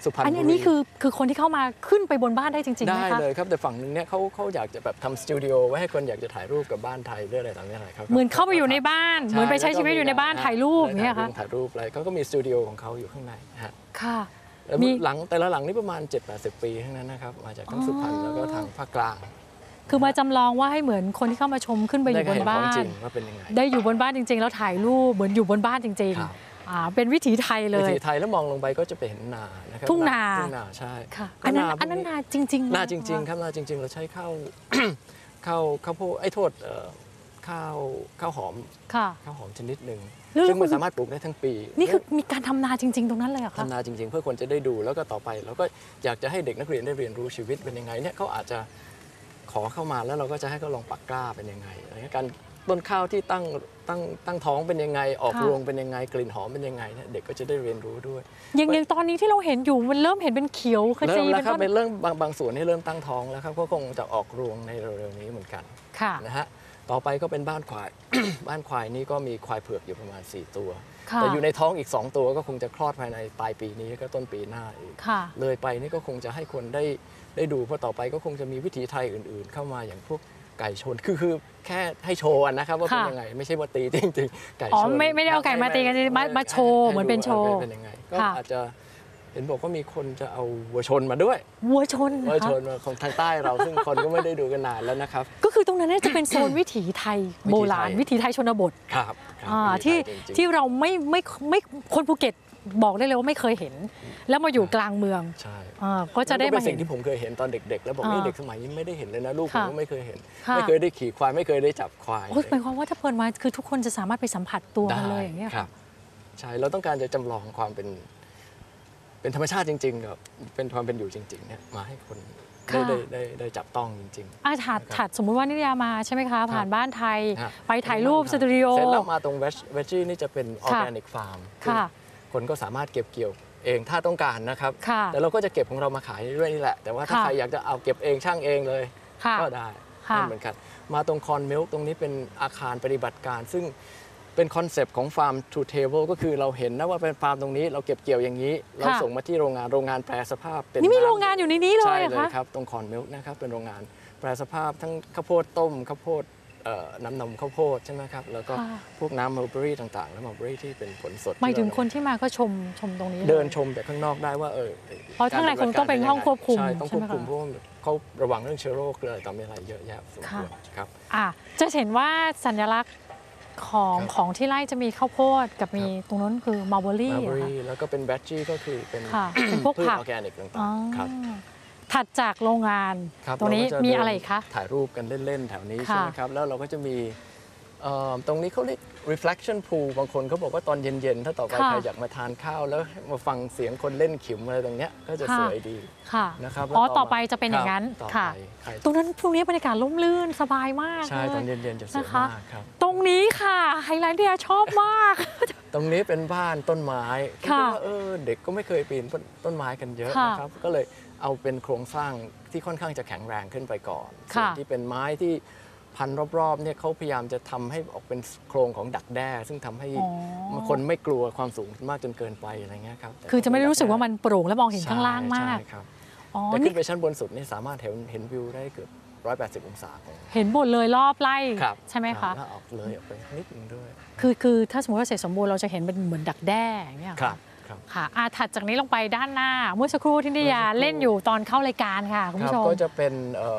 S4: สุพรรณบุรี
S3: อันนี้คือคือคนที่เข้ามาขึ้นไปบนบ้านได้จริงๆไหมคะ
S4: ได้เลยครับแต่ฝั่งนึงเนี่ยเขาเขาอยากจะแบบทำสตูดิโอไว้ให้คนอยากจะถ่ายรูปกับบ้านไทยเรื่องอะไรต่างๆครับ
S3: เหมือนเข้าไปอยู่ในบ้านเหมือนไปใช้ชีวิตอยู่ในบ้านถ่ายรูปเนี่ยค่ะ
S4: ถ่ายรูปอะไรเขาก็มีสตูดิโอของเขาอยู่ข้างในฮะ
S3: ค่ะ
S4: แล้วหลังแต่ละหลังนี่ประมาณ เจ็ดแปดสิบ ปีทั้งนั้นนะครับมาจากทั้งสุพรรณแล้วก็ทางภาคกลาง
S3: คือมาจำลองว่าให้เหมือนคนที่เข้ามาชมขึ้นไปอยู่บนบ้านได้อยู่บนบ้านจริงๆแล้วถ่ายรูปเหมือนอยู่บนบ้านจริงๆอ่าเป็นวิถีไทยเลย
S4: วิถีไทยแล้วมองลงไปก็จะไปเห็นนานะครับ
S3: ทุ่งนา
S4: ทุ่งนาใช่
S3: ค่ะอันนั้นอันนั้นนาจริงๆ
S4: นาจริงๆครับนาจริงๆเราใช้ข้าวข้าวข้าวโพดไอ้โทษข้าวข้าวหอมข้าวหอมชนิดหนึ่งซึ่งมันสามารถปลูกได้ทั้งปี
S3: นี่คือมีการทำนาจริงๆตรงนั้นเลยเหรอคะ
S4: ทำนาจริงๆเพื่อคนจะได้ดูแล้วก็ต่อไปเราก็อยากจะให้เด็กนักเรียนได้เรียนรู้ชีวิตเป็นยังไงเนี่ยเขาอาจจะขอเข้ามาแล้วเราก็จะให้เขาลองปักกล้าเป็นยังไงอะไรเงี้ยการต้นข้าวที่ตั้งตั้งตั้งท้องเป็นยังไงออกรวงเป็นยังไงกลิ่นหอมเป็นยังไงเนี่ยเด็กก็จะได้เรียนรู้ด้วย
S3: อย่างอย่างตอนนี้ที่เราเห็นอยู่มันเริ่มเห็นเป็นเขียวขจี
S4: เป็นต้นเป็นเรื่องบางบางส่วนที่เริ่มตั้งท้องแล้วครับก็คงจะออกรวงในเร็วๆนี้เหมือนกันนะฮะต่อไปก็เป็นบ้านควาย บ้านควายนี่ก็มีควายเผือกอยู่ประมาณสี่ตัวแต่อยู่ในท้องอีกสองตัวก็คงจะคลอดภายในปลายปีนี้ก็ต้นปีหน้าอีกเลยไปนี่ก็คงจะให้คนได้ได้ดูเพราะต่อไปก็คงจะมีวิถีไทยอื่นๆเข้ามาอย่างพวกไก่ชนคือคือแค่ให้โชว์นะครับว่าเป็นยังไงไม่ใช่ว่าตีจริงๆไก่ชนอ๋อ
S3: ไม่ไม่ได้เอาไก่มาตีกันมามาโชว์เหมือนเป็นโชว์
S4: เป็นยังไงก็อาจจะเห็นบอกว่ามีคนจะเอาวัวชนมาด้วย
S3: วัวชน
S4: วัวชนมาของทางใต้เราซึ่งคนก็ไม่ได้ดูกันนานแล้วนะครับ
S3: ก็คือตรงนั้นจะเป็นโซนวิถีไทยโบราณวิถีไทยชนบท
S4: ครับ
S3: ที่ที่เราไม่ไม่ไม่คนภูเก็ตบอกได้เลยว่าไม่เคยเห็นแล้วมาอยู่กลางเมือง
S4: ใช่
S3: ก็จะได้มา
S4: เห็นสิ่งที่ผมเคยเห็นตอนเด็กๆแล้วบอกนี่เด็กสมัยนี้ไม่ได้เห็นเลยนะลูกผมก็ไม่เคยเห็นไม่เคยได้ขี่ควายไม่เคยได้จับควาย
S3: หมายความว่าถ้าเปิดมาคือทุกคนจะสามารถไปสัมผัสตัวมันเลยอย่างเงี้ย
S4: ครับใช่เราต้องการจะจำลองความเป็นเป็นธรรมชาติจริงๆกับเป็นความเป็นอยู่จริงๆเนี่ยมาให้คนได้ได้ได้ได้จับต้องจริง
S3: ๆอาถัดถัดสมมุติว่านิตยามาใช่ไหมคะผ่านบ้านไทยไปถ่ายรูปสตูดิโอ
S4: เสร็จแล้วมาตรงเวจจี้นี่จะเป็นออร์แกนิกฟาร์มคนก็สามารถเก็บเกี่ยวเองถ้าต้องการนะครับแต่เราก็จะเก็บของเรามาขายด้วยนี่แหละแต่ว่าถ้าใครอยากจะเอาเก็บเองช่างเองเลยก็ได้เหมือนกันมาตรงคอนมิลค์ตรงนี้เป็นอาคารปฏิบัติการซึ่งเป็นคอนเซปต์ของฟาร์ม to table ก็คือเราเห็นนะว่าเป็นฟาร์มตรงนี้เราเก็บเกี่ยวอย่างนี้เราส่งมาที่โรงงานโรงงานแปรสภาพ
S3: เป็นนี่มีโรงงานอยู่ในนี้เลยใช่
S4: เลยครับตรงคอนมิลค์นะครับเป็นโรงงานแปรสภาพทั้งข้าวโพดต้มข้าวโพดน้ำนมข้าวโพดใช่ไหมครับแล้วก็พวกน้ำมัลเบอรี่ต่างๆแล้วมัลเบอรี่ที่เป็นผลสด
S3: หมายถึงคนที่มาก็ชมชมตรงนี้
S4: เดินชมจากข้างนอกได้ว่าเออ
S3: เพราะข้างในคงต้องเป็นห้องควบคุม
S4: ใช่ต้องควบคุมเพราะเขาระวังเรื่องเชื้อโรคเลยต่อมีอะไรเยอะแยะสมควรครับ
S3: อ่ะจะเห็นว่าสัญลักษณ์ของของที่ไร่จะมีข้าวโพดกับมีตรงนั้นคือมัลเบอรี่
S4: แล้วก็เป็นแบตจี้ก็คือเป็น
S3: พวกผัก
S4: ออร์แกนิกต่างๆครับ
S3: ถัดจากโรงงานตรงนี้มีอะไรคะ
S4: ถ่ายรูปกันเล่นๆแถวนี้ใช่ไหมครับแล้วเราก็จะมีตรงนี้เขาเรียก reflection pool บางคนเขาบอกว่าตอนเย็นๆถ้าต่อไปใครอยากมาทานข้าวแล้วมาฟังเสียงคนเล่นขิมอะไรตรงนี้ก็จะสวยดีนะครับ
S3: อ๋อต่อไปจะเป็นอย่างนั้นค่ะตรงนั้นพรุ่งนี้บรรยากาศร่มรื่นสบายมาก
S4: ใช่ตอนเย็นๆจะสวยมากครับ
S3: ตรงนี้ค่ะไฮไลท์ที่ชอบมาก
S4: ตรงนี้เป็นบ้านต้นไม้คิดว่าเออเด็กก็ไม่เคยปีนต้นไม้กันเยอะนะครับก็เลยเอาเป็นโครงสร้างที่ค่อนข้างจะแข็งแรงขึ้นไปก่อนส่วนที่เป็นไม้ที่พันรอบๆเนี่ยเขาพยายามจะทำให้ออกเป็นโครงของดักแด้ซึ่งทำให้คนไม่กลัวความสูงมากจนเกินไปอะไรเงี้ยครับ
S3: คือจะไม่ได้รู้สึกว่ามันโปร่งและมองเห็นข้างล่างมาก
S4: แต่ขึ้นไปชั้นบนสุดนี่สามารถเห็นเห็นวิวได้เกือบหนึ่งร้อยแปดสิบองศา
S3: เห็นหมดเลยรอบไร่ใช่ไหมคะ
S4: แล้วออกเลยออกไปนิดนึงด้วย
S3: คือคือถ้าสมมติว่าเสร็จสมบูรณ์เราจะเห็นเป็นเหมือนดักแด้อย่างเงี้ย
S4: ครับ
S3: ค่ะอาถัดจากนี้ลงไปด้านหน้าเมื่อสักครู่ที่นิยาเล่นอยู่ตอนเข้ารายการค่ะคุณผู้ชม
S4: ก็จะเป็น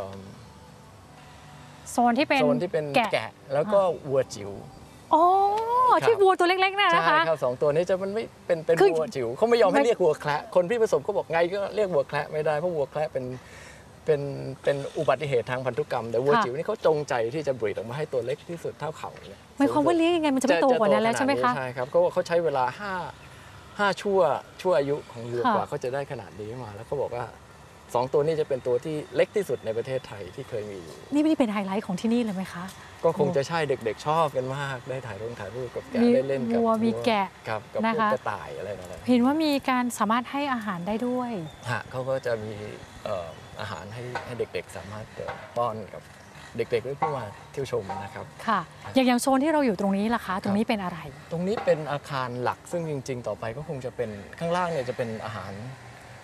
S3: โซนที่เป็น
S4: โซนที่เป็นแกะแล้วก็วัวจิ๋ว
S3: อ๋อที่วัวตัวเล็กๆน่ะนะคะ
S4: ใช่ครับสองตัวนี้จะมันไม่เป็นเป็นวัวจิ๋วเขาไม่ยอมให้เรียกวัวแคระคนที่ผสมเขาบอกไงก็เรียกวัวแคระไม่ได้เพราะวัวแคระเป็นเป็นเป็นอุบัติเหตุทางพันธุกรรมแต่วัวจิ๋วนี่เขาจงใจที่จะบรีดออกมาให้ตัวเล็กที่สุดเท่าเข่าเนี่ย
S3: หมายความว่าเลี้ยงยังไงมันจะไม่โตกว่านั้นแล้วใช่ไหมคะ
S4: ใช่ครับก็เขาใช้เวลาห้าห้าชั่วชั่วอายุของวัวกว่าเขาจะได้ขนาดนี้มาแล้วก็บอกว่าสองตัวนี้จะเป็นตัวที่เล็กที่สุดในประเทศไทยที่เคยมีอยู่
S3: นี่ไม่ได้เป็นไฮไลท์ของที่นี่เลยไหมคะ
S4: ก็คงจะใช่เด็กๆชอบกันมากได้ถ่ายรูปถ่ายรูปกับแกะได้เล่นกับ
S3: วัวมีแกะ
S4: กับกับพวกกระต่ายอะไรอะไร
S3: เห็นว่ามีการสามารถให้อาหารได้ด้วย
S4: ฮะเขาก็จะมีอาหารให้ให้เด็กๆสามารถป้อนกับเด็กๆด้วยผู้มาเที่ยวชมนะครับ
S3: ค่ะอย่างอย่างโซนที่เราอยู่ตรงนี้ล่ะคะตรงนี้เป็นอะไร
S4: ตรงนี้เป็นอาคารหลักซึ่งจริงๆต่อไปก็คงจะเป็นข้างล่างเนี่ยจะเป็นอาหาร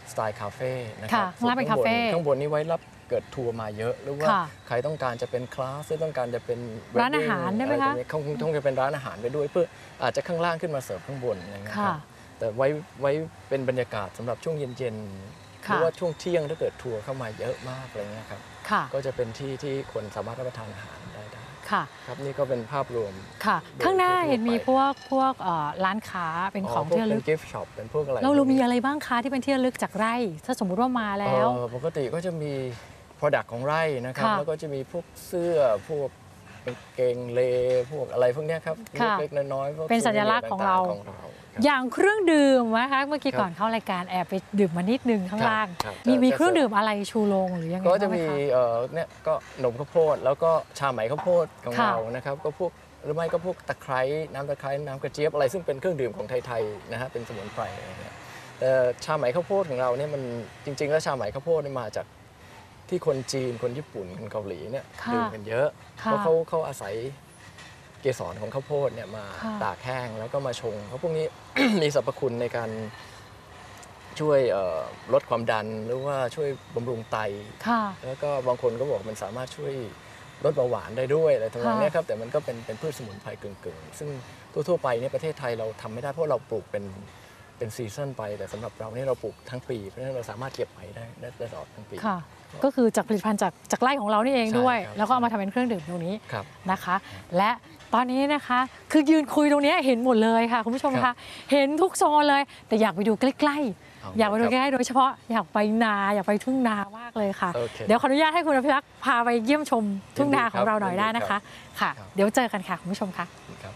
S4: สไตล์คาเฟ่นะครั
S3: ค่ะข้างล่างเป็นคาเฟ่
S4: ข้างบนนี้ไว้รับเกิดทัวร์มาเยอะหรือว่า
S3: ค่ะ
S4: ใครต้องการจะเป็นคลาสหรือต้องการจะเป็น
S3: ร้านอาหารได้ไหมคะ
S4: อรตงนี้คงต้องจะเป็นร้านอาหารไปด้วยเพื่ออาจจะข้างล่างขึ้นมาเสิร์ฟข้างบนอะไรเงี้ยค
S3: ค่ะ
S4: รับแต่ไว้ไว้เป็นบรรยากาศสำหรับช่วงเย็นๆห
S3: ค่ะ
S4: รือว่าช่วงเที่ยงถ้าเกิดทัวร์เข้ามาเยอะมากอะไรเงี้ยครับ
S3: ค่ะ
S4: ก็จะเป็นที่ที่คนสามารถรับประทานอาหารได้ได้
S3: ค่ะ
S4: ครับนี่ก็เป็นภาพรวม
S3: ค่ะ
S4: โดย
S3: ข้างหน้า
S4: ทั่วๆ
S3: เห็นมี
S4: ไป
S3: พวกพวกเอ่อร้านค้าเป็นของ
S4: พวก
S3: ที่ระลึ
S4: เป็
S3: ก
S4: นกิฟต์ช็อปเป็นพวกอะไร
S3: เราเรามีอะไรบ้างคะที่เป็นที่ระลึกจากไร่ ถ้าสมมุติว่ามาแล้ว
S4: เอ่อปกติก็จะมี Product ของไร่นะครับ
S3: ค่ะ
S4: แล้วก็จะมีพวกเสื้อพวกกางเกงเลพวกอะไรพวกเนี้ยครับ
S3: ค่ะ
S4: เล็กๆน้อยๆพวก
S3: เป็นสัญลักษณ์ของเรา
S4: ต่ๆของเราครับ
S3: อย่างเครื่องดื่มนะคะเมื่อกี้
S4: ครับ
S3: ก่อนเข้ารายการแอบไปดื่มมานิดนึงข้างล่าง
S4: ครับ
S3: มี
S4: จะ
S3: มี
S4: จะ
S3: เครื่องดื่มอะไรชูโรงหรือยังไง
S4: ก็จะ
S3: บ้างไหม
S4: มี
S3: คะ
S4: เอ่อเนี่ยก็นมข้าวโพดแล้วก็ชาไหมข้าวโพดของ
S3: ค่ะ
S4: เรานะครับก็พวกหรือไม่ก็พวกตะไคร้น้ำตะไคร้น้ำกระเจี๊ยบอะไรซึ่งเป็นเครื่องดื่มของไทยๆนะฮะเป็นสมุนไพรอะไรเงี้ยแต่ชาไหมข้าวโพดของเราเนี่ยมันจริง ๆ แล้วชาไหมข้าวโพดนี่มาจากที่คนจีนคนญี่ปุ่นคนเกาหลีเนี่ย
S3: ค่ะ
S4: ดื่มกันเยอะ
S3: ค่ะ
S4: เพราะเขาเขาอาศัยเกสรของข้าวโพดเนี่ยมา
S3: ค่ะ
S4: ตากแห้งแล้วก็มาชงเพราะพวกนี้ มีสรรพคุณในการช่วยเอ่อลดความดันหรือว่าช่วยบำรุงไต
S3: ค่ะ
S4: แล้วก็บางคนก็บอกมันสามารถช่วยลดเบาหวานได้ด้วยอะไรทำนอง
S3: ค่ะ
S4: เนี้ยครับแต่มันก็เป็นเป็นพืชสมุนไพรกึ่งๆ ซึ่งทั่วๆไปเนี่ยประเทศไทยเราทำไม่ได้เพราะเราปลูกเป็นเป็นซีซันไปแต่สำหรับเราเนี่ยเราปลูกทั้งปีเพราะฉะนั้นเราสามารถเก็บไปได้ได้ได้ตลอดทั้งปี
S3: ค่ะ ก็คือจากผลิตภัณฑ์จากจากไร่ของเรานี่เอง
S4: ใช่
S3: ด้วย
S4: ครับ
S3: แล้วก็เอามาทำเป็นเครื่องดื่มตรงนี้
S4: ครับ
S3: นะคะ และตอนนี้นะคะคือยืนคุยตรงนี้เห็นหมดเลยค่ะคุณผู้ชม
S4: ครั
S3: คะ
S4: บ
S3: เห็นทุกโซนเลย แต่อยากไปดูใกล้
S4: เอา
S3: ๆ อยากไปดู
S4: ครับ
S3: ใกล้ๆโดยเฉพาะอยากไปนาอยากไปทุ่งนามากเลยค่ะ
S4: โอเค
S3: เดี๋ยวขออนุญาตให้คุณอภิรักษ์พาไปเยี่ยมชมทุ่งนาของเราหน่อยได้นะคะ ค่ะ
S4: ครับ
S3: เดี๋ยวเจอกันค่ะคุณผู้ชมค่ะ
S4: ครับ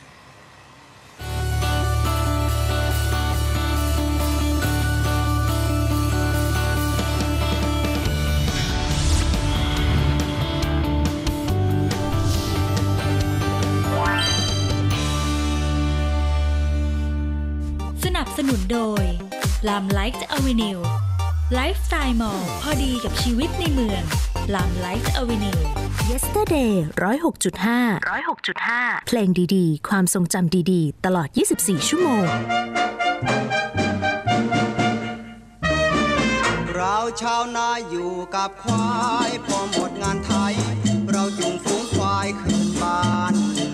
S1: สนับสนุนโดยลามไลฟ์อเวนิวไลฟ์สไตล์มอลพอดีกับชีวิตในเมืองลามไลฟ์อเวนิว
S2: Yesterday หนึ่งศูนย์หกจุดห้า หนึ่งศูนย์หกจุดห้า เพลงดีๆ ความทรงจำดีๆ ตลอด ยี่สิบสี่ ชั่วโมง
S5: เราชาวนาอยู่กับควายพอหมดงานไทย เราจุงฝูงควายขึ้นบ้าน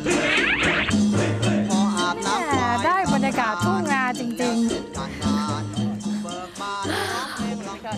S5: พออาบน้ำควาย
S3: ได้บรรยากาศทุ่งนาจริงๆ
S5: การงานเบิกบานร้องเพลงร้องเพลง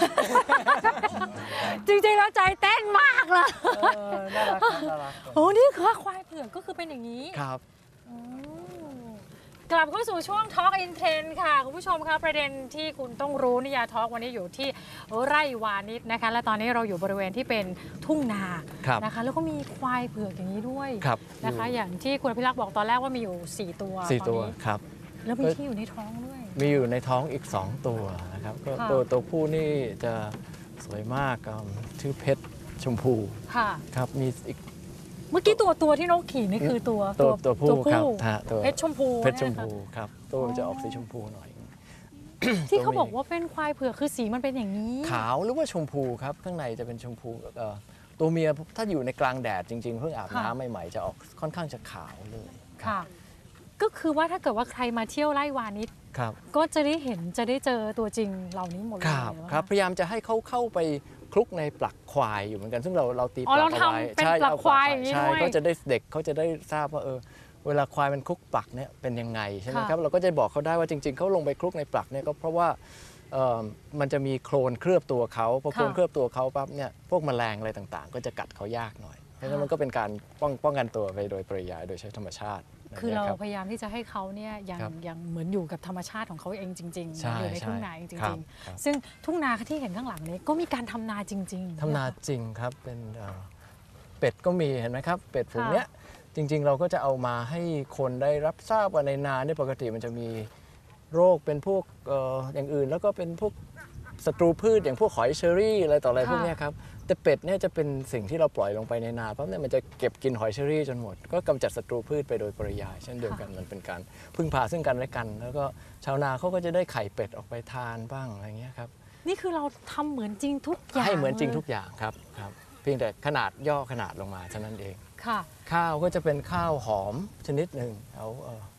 S3: จริงๆแล้วใจเต้นมากเลย
S4: น่ารักครับน่ารัก
S3: โอ้นี่คือควายเผือกก็คือเป็นอย่างนี้
S4: ครับ
S3: อืมกลับเข้าสู่ช่วง Talk in Trend ค่ะ คุณผู้ชมคะประเด็นที่คุณต้องรู้นิยาทอล์กวันนี้อยู่ที่ไร่วานิชนะคะ และตอนนี้เราอยู่บริเวณที่เป็นทุ่งนา
S4: ครับ
S3: นะคะ แล้วก็มีควายเผือกอย่างนี้ด้วย
S4: ครับ
S3: นะคะ
S4: อยู่
S3: อย่างที่คุณอภิรักษ์บอกตอนแรกว่ามีอยู่สี่ตัว
S4: สี่
S3: ตอน
S4: ตัว
S3: นี้
S4: ครับ
S3: แล้วมีที่อยู่ในท้องด้วย
S4: มีอยู่ในท้องอีกสองตัวนะครับก็
S3: ค่ะ
S4: ตัวตัวผู้นี่จะสวยมากอืมชื่อเพชรชมพู
S3: ค่ะ
S4: ครับมีอีก
S3: เมื่อกี้ตัวตัวที่นกขี่นี่คือตัว
S4: ตัวตัวผู้ครับฮะตัว
S3: เพชรชมพู
S4: เพชรชม
S3: เนี่ย
S4: พู
S3: นะคะ
S4: ครับตัวจะออกสีชมพูหน่อย
S3: ที่เขา
S4: ตัวเมีย
S3: บอกว่าเป็นควายเผือกคือสีมันเป็นอย่างนี้
S4: ขาวหรือว่าชมพูครับข้างในจะเป็นชมพูเอ่อตัวเมียถ้าอยู่ในกลางแดดจริงๆเพิ่งอาบ
S3: ค่ะ
S4: น้ำใหม่ๆจะออกค่อนข้างจะขาวเลย
S3: ค่ะ ก็คือว่าถ้าเกิดว่าใครมาเที่ยวไร่วานิช
S4: ครับ
S3: ก็จะได้เห็นจะได้เจอตัวจริงเหล่านี้หมดเลย
S4: ครับ
S3: ว่า
S4: ครับพยายามจะให้เขาเข้าไปคลุกในปลักควายอยู่เหมือนกันซึ่งเราเราตีป
S3: อ๋อ
S4: ลั
S3: เรา
S4: กเอาไว้
S3: ทำเป็น
S4: ใช่
S3: ปลัก
S4: เอ
S3: ควายอย่างนี้
S4: ใช่
S3: ด้วย
S4: ก็จะได้เด็กเขาจะได้ทราบว่าเออเวลาควายมันคลุกปลักเนี่ยเป็นยังไงใช่ไหม
S3: ค่ะ
S4: ครับเราก็จะบอกเขาได้ว่าจริง ๆเขาลงไปคลุกในปลักเนี่ยก็เพราะว่าเอ่อมันจะมีโคลนเคลือบตัวเขาพอโคลนเคลือบตัวเขาปั๊บเนี่ยพวกแมลงอะไรต่างๆ ก็จะกัดเขายากหน่อยเพราะฉะนั้นมันก็เป็นการป้องป้องกันตัวไปโดยปริยายโดยใช้ธรรมชาติ
S3: คือเรา
S4: นะบ
S3: พยายามที่จะให้เขาเนี่ยยัง
S4: ครับ
S3: ยังเหมือนอยู่กับธรรมชาติของเขาเองจริงๆ
S4: ใช่
S3: อยู่ใน
S4: ใช่
S3: ทุ่งนาจริ
S4: ครับ
S3: ง
S4: ครับ
S3: ๆ ซึ่งทุ่งนาที่เห็นข้างหลังนี้ก็มีการทำนาจริงๆ
S4: ทำนา
S3: นะคะ
S4: จริงครับเป็นเอ่อเป็ดก็มีเห็นไหมครับ เป็ดฝูง
S3: ค่ะ
S4: เนี้ยจริง ๆ เราก็จะเอามาให้คนได้รับทราบว่าในนาเนี่ยปกติมันจะมีโรคเป็นพวกเอ่ออย่างอื่น แล้วก็เป็นพวกศัตรูพืชอย่างพวกหอยเชอรี่อะไรต่ออะไรพวกเนี้ยครับแต่เป็ดเนี่ยจะเป็นสิ่งที่เราปล่อยลงไปในนาเพราะเนี่ยมันจะเก็บกินหอยเชอรี่จนหมด ก็กำจัดศัตรูพืชไปโดยปริยายเช่นเดียวกันมันเป็นการพึ่งพาซึ่งกันและกัน แล้วก็ชาวนาเขาก็จะได้ไข่เป็ดออกไปทานบ้างอะไรเงี้ยครับ
S3: นี่คือเราทำเหมือนจริงทุกอย่าง
S4: ให้เหมือนจริง
S3: ลย
S4: ทุกอย่างครับครับเพียงแต่ขนาดย่อขนาดลงมาเท่านั้นเอง
S3: ค่ะ
S4: ข้าวก็จะเป็นข้าวหอมชนิดหนึ่งเขาเอ่อ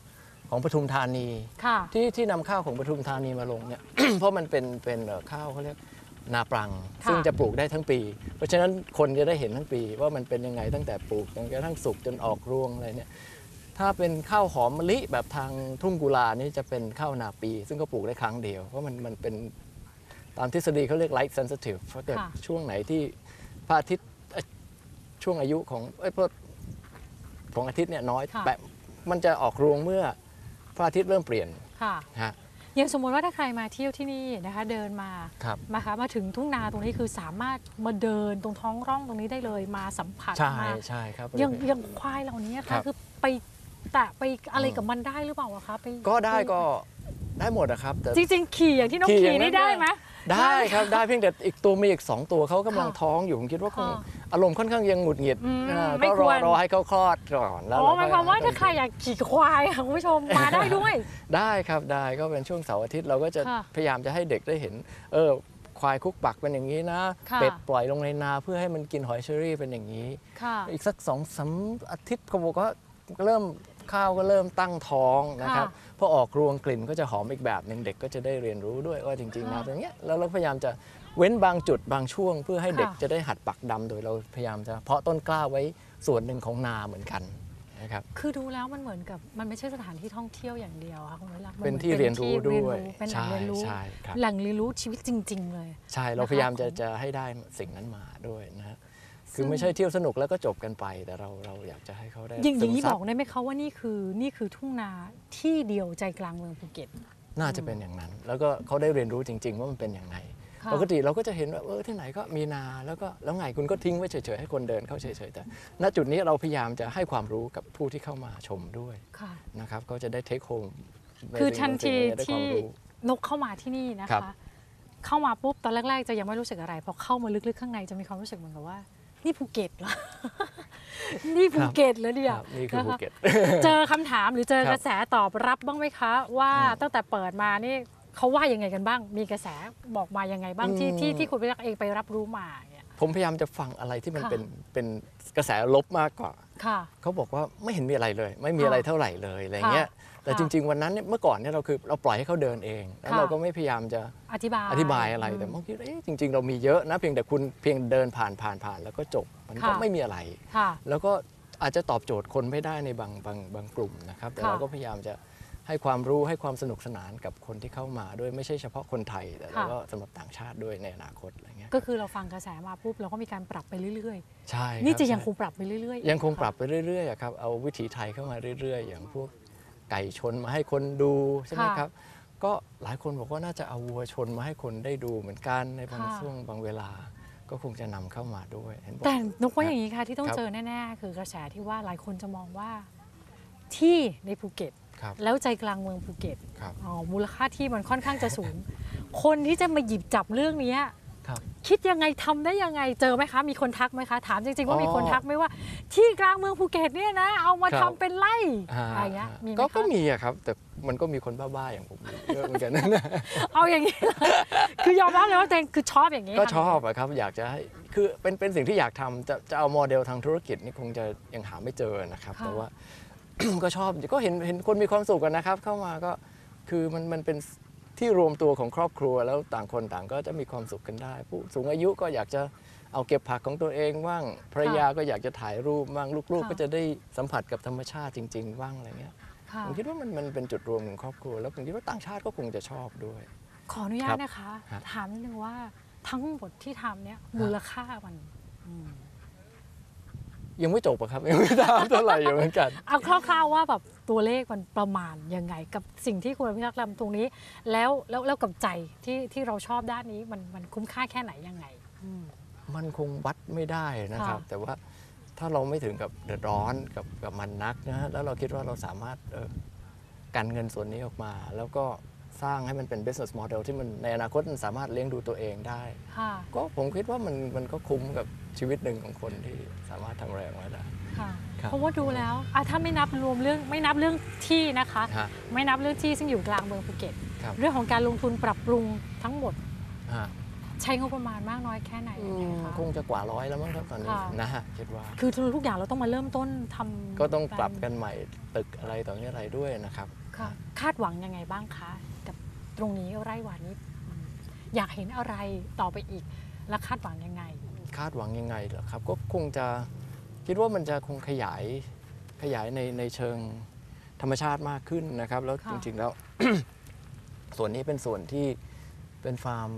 S4: ของปทุมธานี
S3: ค่ะ
S4: ที่ที่นำข้าวของปทุมธานีมาลงเนี่ย เพราะมันเป็นเป็นข้าวเขาเรียกนาปรัง ซึ่งจะปลูกได้ทั้งปี เพราะฉะนั้นคนจะได้เห็นทั้งปีว่ามันเป็นยังไงตั้งแต่ปลูกจนกระทั่งสุกจนออกรวงอะไรเนี่ยถ้าเป็นข้าวหอมมะลิแบบทางทุ่งกุลานี่จะเป็นข้าวนาปี ซึ่งก็ปลูกได้ครั้งเดียวเพราะมันมันเป็นตามทฤษฎีเขาเรียก light sensitive เพราะเกิดช่วงไหนที่พระอาทิตย์ช่วงอายุของเอ้ยของอาทิตย์เนี่ยน้อยแบบมันจะออกรวงเมื่อพระอาทิตย์เริ่มเปลี่ยน
S3: ค่ะ
S4: ฮะ
S3: อย่างสมมติว่าถ้าใครมาเที่ยวที่นี่นะคะเดินมา
S4: ครับ
S3: มาคะมาถึงทุ่งนาตรงนี้คือสามารถมาเดินตรงท้องร่องตรงนี้ได้เลยมาสัมผัส
S4: ใช่
S3: มา
S4: ใช่ครับ
S3: ยังยังควายเหล่านี้
S4: ครั
S3: ค่ะ
S4: บ
S3: คือไปแตะไปอะไรกับมันได้หรือเปล่าอะคะไป
S4: ก็ได้ก็ได้หมดนะครับแต่
S3: จริงๆขี่อย่างที่น้อง
S4: ขี่อ
S3: ขี่
S4: ย่างนั้น
S3: นี่ได้ไหม
S4: ได้ครับได้เพียงแต่อีกตัวมีอีกสองตัวเขากำลัง
S3: ค่ะ
S4: ท้องอยู่ผมคิดว่าคง
S3: ค่ะ
S4: อารมณ์ค่อนข้างยังหงุดหงิด
S3: อืม
S4: อ่า
S3: ไม่
S4: ก็
S3: ค
S4: ร
S3: ว
S4: อ
S3: ร
S4: รอให้เขาคลอดก่อนแล้ว
S3: อ๋อห
S4: เร
S3: มายความว่าถ้าใครอยากขี่ควายค่ะคุณผู้ชมมาได้ด้วย
S4: ได้ครับได้ก็เป็นช่วงเสาร์อาทิตย์เราก็จะ
S3: ค่ะ
S4: พยายามจะให้เด็กได้เห็นเออควายคุกปักเป็นอย่างนี้นะ
S3: ค่ะ
S4: เป็ดปล่อยลงในนาเพื่อให้มันกินหอยเชอรี่เป็นอย่างนี้
S3: ค่ะ
S4: อีกสักสองสามอาทิตย์เขาบอกว่าเริ่มข้าวก็เริ่มตั้งท้องนะครับ
S3: ค่ะ
S4: พอออกรวงกลิ่นก็จะหอมอีกแบบหนึ่งเด็กก็จะได้เรียนรู้ด้วยว่าจริงๆ
S3: ค่ะ
S4: นะเป็นอย่างเงี้ยแล้วเราพยายามจะเว้นบางจุดบางช่วง เพื่อให้เด็ก
S3: ค่ะ
S4: จะได้หัดปักดำโดยเราพยายามจะเพาะต้นกล้าไว้ส่วนหนึ่งของนาเหมือนกันนะครับ
S3: คือดูแล้วมันเหมือนกับมันไม่ใช่สถานที่ท่องเที่ยวอย่างเดียวค่ะคุณวิรักษ์มั
S4: เป็น
S3: หมือ
S4: ที่เรียนรู้ด้วย
S3: เป็นแหล่ง
S4: ใช่
S3: เรียนรู้
S4: ใช่ครับ
S3: แหล่งเรียนรู้ชีวิตจริง ๆ เลย
S4: ใช่เรา
S3: นะคะ
S4: พยายามจะ
S3: ของ
S4: จะให้ได้สิ่งนั้นมาด้วยนะฮะ
S3: ซึ่
S4: คื
S3: ง
S4: อไม่ใช่เที่ยวสนุกแล้วก็จบกันไป แต่เราเราอยากจะให้เขาได้
S3: อย่างอย่างนี้
S4: ซึมซั
S3: บอกได้ไหมคะว่านี่คือนี่คือทุ่งนาที่เดียวใจกลางเมืองภูเก็ต
S4: น่าจะเป็นอย่างนั้น แล้วก็เขาได้เรียนรู้จริง ๆ ว่ามันเป็นอย่างไร
S3: ค่ะ
S4: ปกติเราก็จะเห็นว่าเออที่ไหนก็มีนาแล้วก็แล้วไงคุณก็ทิ้งไว้เฉยๆให้คนเดินเข้าเฉยๆแต่ณจุดนี้เราพยายามจะให้ความรู้กับผู้ที่เข้ามาชมด้วย
S3: ค่ะ
S4: นะครับเขาจะได้เทคโฮม
S3: คือทันทีที่
S4: รู้
S3: นกเข้ามาที่นี่นะ
S4: ครั
S3: คะ
S4: บ
S3: เข้ามาปุ๊บตอนแรก ๆ จะยังไม่รู้สึกอะไรพอเข้ามาลึกๆข้างในจะมีความรู้สึกเหมือนกับว่า นี่ภูเก็ตเหรอ นี่ภูเก็ตแล้วเนี่
S4: ค
S3: ย
S4: รับนี่คือภูเก็ต
S3: เจอคำถามหรือเจอ
S4: ครับ
S3: กระแสตอบรับบ้างไหมคะ ว่า
S4: อืม
S3: ตั้งแต่เปิดมานี่เขาว่ายังไงกันบ้าง มีกระแสบอกมายังไงบ้างที่
S4: อืม
S3: ที่ที่คุณวิรักษ์เองไปรับรู้มาเนี่ย
S4: ผมพยายามจะฟังอะไรที่มัน
S3: ค่ะ
S4: เป็นเป็นกระแสลบมากกว่า
S3: ค่ะ
S4: เขาบอกว่าไม่เห็นมีอะไรเลย ไม่มี
S3: ค่ะ
S4: อะไรเท่าไหร่เลยอะไรเงี้ย
S3: ค่ะ
S4: แต่
S3: ค่ะ
S4: จริง ๆ วันนั้นเนี่ยเมื่อก่อนเนี่ยเราคือเราปล่อยให้เขาเดินเอง แล้ว
S3: ค่ะ
S4: เราก็ไม่พยายามจะ
S3: อธิบาย
S4: อธิบายอะไรแต่
S3: ม
S4: บางทีเอ๊ะจริง ๆ เรามีเยอะนะเพียงแต่คุณเพียงเดินผ่านผ่านผ่านแล้วก็จบมันก็
S3: ค่ะ
S4: ไม่มีอะไร
S3: ค่ะ
S4: แล้วก็อาจจะตอบโจทย์คนไม่ได้ในบางบางบางกลุ่มนะครับแต่
S3: ค่ะ
S4: เราก็พยายามจะให้ความรู้ให้ความสนุกสนานกับคนที่เข้ามาด้วยไม่ใช่เฉพาะคนไทย แต่เราก็สำหรับต่างชาติด้วยในอนาคตอะไรเงี้ย
S3: ก็คือเราฟังกระแสมาปุ๊บเราก็มีการปรับไปเรื่อย
S4: ใช่
S3: ๆ นี่
S4: ครับ
S3: จะยัง
S4: ใช่
S3: คงปรับไปเรื่อยๆ
S4: ยังคงปรับไปเรื่อยๆอะครับเอาวิถีไทยเข้ามาเรื่อย ๆ อย่างพวกไก่ชนมาให้คนดูใช่ไหมครับ ก็หลายคนบอกว่าน่าจะเอาวัวชนมาให้คนได้ดูเหมือนกันในบาง
S3: ค่ะ
S4: ช่วงบางเวลา ก็คงจะนำเข้ามาด้วยเห็นบอก
S3: แต่นกว่าอย่างนี้ค่ะที่ต้อง
S4: ครับ
S3: เจอแน่ๆ คือกระแสที่ว่าหลายคนจะมองว่าที่ในภูเก็ต
S4: ครับ
S3: แล้วใจกลางเมืองภูเก็ต
S4: ครับ
S3: อ๋อมูลค่าที่มันค่อนข้างจะสูง คนที่จะมาหยิบจับเรื่องนี้
S4: ครับ
S3: คิดยังไงทำได้ยังไงเจอไหมคะ มีคนทักไหมคะ ถามจริงๆว่า
S4: อ๋อ
S3: มีคนทักไหมว่า ที่กลางเมืองภูเก็ตเนี่ยนะ เอามา
S4: ค
S3: ทำ
S4: รับ
S3: เป็นไร่
S4: อ่า
S3: อะไรเงี้ยมีไหม
S4: ก็ก็
S3: คะ
S4: มีอะครับ แต่มันก็มีคนบ้าๆอย่างผมเยอะเหมือนกันนะ
S3: เอาอย่างนี้ คือยอมรับเลยว่าตัวเองคือชอบอย่างนี้
S4: ก็
S3: ทำ
S4: ชอบอะครับอยากจะให้คือเป็นเป็นสิ่งที่อยากทำจะจะเอาโมเดลทางธุรกิจนี่คงจะยังหาไม่เจอนะครับ
S3: ค่ะ
S4: แต่ว่า ก็ชอบก็เห็นเห็นคนมีความสุขกันนะครับ เข้ามาก็คือมันมันเป็นที่รวมตัวของครอบครัวแล้วต่างคนต่างก็จะมีความสุขกันได้ ผู้สูงอายุก็อยากจะเอาเก็บผักของตัวเองบ้างภรรยาก็อยากจะถ่ายรูปบ้างลูกๆ ก็จะได้สัมผัสกับธรรมชาติจริง ๆ บ้างอะไรเงี้ย
S3: ค่ะ
S4: ผมคิดว่ามันมันเป็นจุดรวมของครอบครัว แล้วผมคิดว่าต่างชาติก็คงจะชอบด้วย
S3: ขออนุญา
S4: ครั
S3: ต
S4: บ
S3: นะคะ
S4: ฮะ
S3: ถามนิดนึงว่าทั้งหมดที่ทำเนี่ยมูลค่ามันอืม
S4: ยังไม่จบอะครับ ยังไม่ทราบเท่าไหร่อยู่เหมือนกัน
S3: เอาคร่าวๆว่าแบบตัวเลขมันประมาณยังไงกับสิ่งที่คุณอภิรักษ์ทำตรงนี้ แล้วแล้วแล้วกับใจที่ที่เราชอบด้านนี้มันมันคุ้มค่าแค่ไหนยังไงอืม
S4: มันคงวัดไม่ได้นะครับ
S3: ค่ะ
S4: แต่ว่าถ้าเราไม่ถึงกับเดือดร้อนกับกับมันนักนะฮะแล้วเราคิดว่าเราสามารถเอ่อกันเงินส่วนนี้ออกมา แล้วก็สร้างให้มันเป็น business model ที่มันในอนาคตมันสามารถเลี้ยงดูตัวเองได้
S3: ค่ะ
S4: ก็ผมคิดว่ามันมันก็คุ้มกับชีวิตหนึ่งของคนที่สามารถทำอะไรออกมาได้
S3: ค่ะ
S4: ครับ
S3: เพราะว่าดูแล้วอ่ะถ้าไม่นับรวมเรื่องไม่นับเรื่องที่นะคะ
S4: ฮะ
S3: ไม่นับเรื่องที่ซึ่งอยู่กลางเมืองภูเก็ต
S4: ครับ
S3: เรื่องของการลงทุนปรับปรุงทั้งหมด
S4: ฮะ
S3: ใช้งบประมาณมากน้อยแค่ไหนยังไงคะ
S4: คงจะกว่าร้อยแล้วมั้งครับตอนนี้
S3: ค่ะ
S4: นะฮะคิดว่า
S3: คือทุกอย่างเราต้องมาเริ่มต้นทำ
S4: ก็ต้องปรับกันใหม่ตึกอะไรต่อนี้อะไรด้วยนะครับ
S3: ค่ะคาดหวังยังไงบ้างคะกับตรงนี้ไร่หวานนี้อืมอยากเห็นอะไรต่อไปอีกและคาดหวังยังไง
S4: คาดหวังยังไงเหรอครับก็คงจะคิดว่ามันจะคงขยายขยายในในเชิงธรรมชาติมากขึ้นนะครับแล้ว
S3: ค่ะ
S4: จริงๆแล้ว ส่วนนี้เป็นส่วนที่เป็นฟาร์ม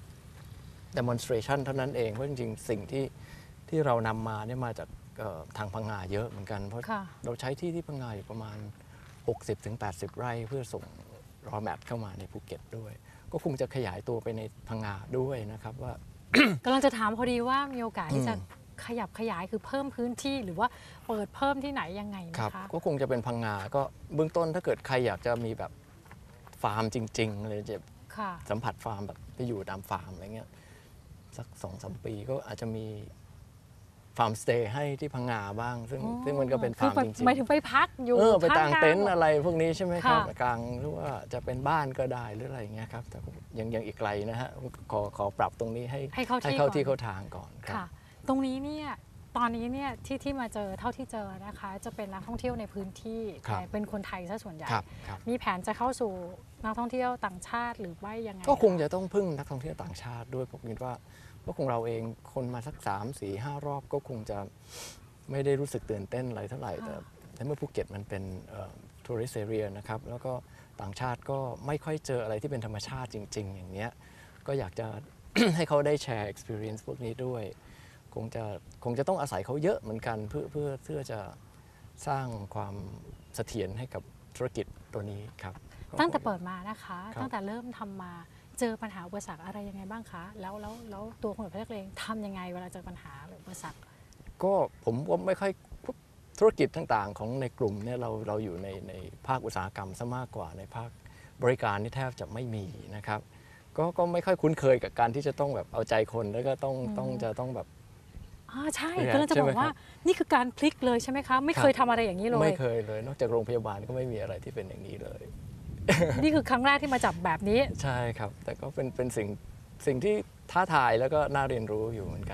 S4: demonstration เท่านั้นเองเพราะจริงๆสิ่งที่ที่เรานำมาเนี่ยมาจากเอ่อทางพังงาเยอะเหมือนกันเพราะ
S3: ค่ะ
S4: เราใช้ที่ที่พังงาอยู่ประมาณ หกสิบถึงแปดสิบ ไร่เพื่อส่งรอแมทเข้ามาในภูเก็ตด้วย ก็คงจะขยายตัวไปในพังงาด้วยนะครับว่า
S3: กำลังจะถามพอดีว่ามีโอกาสที่จะ
S4: อืม
S3: ขยับขยายคือเพิ่มพื้นที่หรือว่าเปิดเพิ่มที่ไหนยังไงไหม
S4: ครับ
S3: คะ
S4: ก็คงจะเป็นพังงา ก็เบื้องต้นถ้าเกิดใครอยากจะมีแบบฟาร์มจริง ๆ เลยจะ
S3: ค่ะ
S4: สัมผัสฟาร์มแบบไปอยู่ตามฟาร์มอะไรเงี้ยสักสองสามปีก็อาจจะมีฟาร์มสเตย์ให้ที่พังงาบ้าง ซึ่ง
S3: อ๋อ
S4: ซึ่งมันก็เป็น
S3: คือ
S4: ฟาร์ม
S3: แบบ
S4: จริง
S3: หมายถึงไปพักอยู่
S4: ๆเออไปกางเต็นท์
S3: ข้
S4: อะไรพวกนี้ใช่ไหมครับ
S3: ค่ะ
S4: กางหรือว่าจะเป็นบ้านก็ได้หรืออะไรเงี้ยครับแต่ยังยังอีกไกลนะฮะขอขอปรับตรงนี้ให้
S3: ให้เข้าที่
S4: เข้า
S3: ก่อน
S4: ที่เข้าทางก่อนครับ
S3: ค่ะ ตรงนี้เนี่ยตอนนี้เนี่ยที่ที่มาเจอเท่าที่เจอนะคะ จะเป็นนักท่องเที่ยวในพื้นที่
S4: ครับ
S3: แต่เป็นคนไทยซะส่วนใหญ่
S4: ครับครับ
S3: มีแผนจะเข้าสู่นักท่องเที่ยวต่างชาติหรือว่ายังไง
S4: ก็คงจะต้องพึ่งนักท่องเที่ยวต่างชาติด้วยผมคิดว่าเพราะคงเราเองคนมาสักสามสี่ห้ารอบก็คงจะไม่ได้รู้สึกตื่นเต้นอะไรเท่าไหร่แต่แต่เมื่อภูเก็ตมันเป็นทัวริสต์เอเรียนะครับแล้วก็ต่างชาติก็ไม่ค่อยเจออะไรที่เป็นธรรมชาติจริง ๆ อย่างเนี้ยก็อยากจะ ให้เขาได้แชร์ experience พวกนี้ด้วย คงจะคงจะต้องอาศัยเขาเยอะเหมือนกันเพื่อเพื่อเพื่อจะสร้างความเสถียรให้กับธุรกิจตัวนี้ครับ
S3: ตั้งแต่เปิดมานะคะ
S4: ครับ
S3: ตั้งแต่เริ่มทำมาเจอปัญหาอุปสรรคอะไรยังไงบ้างคะ แล้วแล้วแล้วตัวคุณเอกเองทำยังไงเวลาเจอปัญหาหรืออุปสรรค
S4: ก็ผมว่าไม่ค่อยธุรกิจต่างๆ ของในกลุ่มเนี่ยเราเราอยู่ในในภาคอุตสาหกรรมซะมากกว่าในภาคบริการนี่แทบจะไม่มีนะครับก็ก็ไม่ค่อยคุ้นเคยกับการที่จะต้องแบบเอาใจคนแล้วก็ต้อง
S3: อืม
S4: ต้องจะต้องแบบ
S3: อ่าใช่
S4: เนี่ย
S3: กำลังจะ
S4: ใช่
S3: บ
S4: ไห
S3: อ
S4: ม
S3: กว่า
S4: ครับ
S3: นี่คือการพลิกเลยใช่ไหมคะ ไม่เคย
S4: ครับ
S3: ทำอะไรอย่างนี้เลย
S4: ไม่เคยเลย นอกจากโรงพยาบาลก็ไม่มีอะไรที่เป็นอย่างนี้เลย
S3: นี่คือครั้งแรกที่มาจับแบบนี้
S4: ใช่ครับ แต่ก็เป็นเป็นสิ่งสิ่งที่ท้าทายแล้วก็น่าเรียนรู้อยู่เหมือนกัน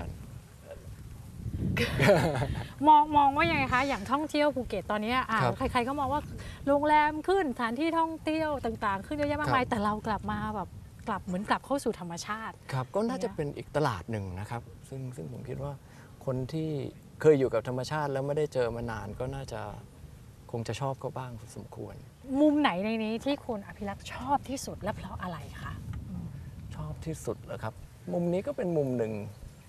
S3: มองมองว่ายังไงคะอย่างท่องเที่ยวภูเก็ตตอนนี้อ่า
S4: ครับ
S3: ใครๆก็มองว่าโรงแรมขึ้นสถานที่ท่องเที่ยวต่างๆ ขึ้นเยอะแยะมากมาย
S4: ครับ
S3: แต่เรากลับมาแบบกลับเหมือนกลับเข้าสู่ธรรมชาติ
S4: ครับก็น่าจะเป็นอีกตลาดหนึ่งนะครับ ซึ่งซึ่งผมคิดว่าคนที่เคยอยู่กับธรรมชาติแล้วไม่ได้เจอมานานก็น่าจะคงจะชอบเขาบ้างพอสมควร
S3: มุมไหนในนี้ที่คุณอภิรักษ์ชอบที่สุดและเพราะอะไรคะ
S4: ชอบที่สุดเหรอครับ มุมนี้ก็เป็นมุมหนึ่ง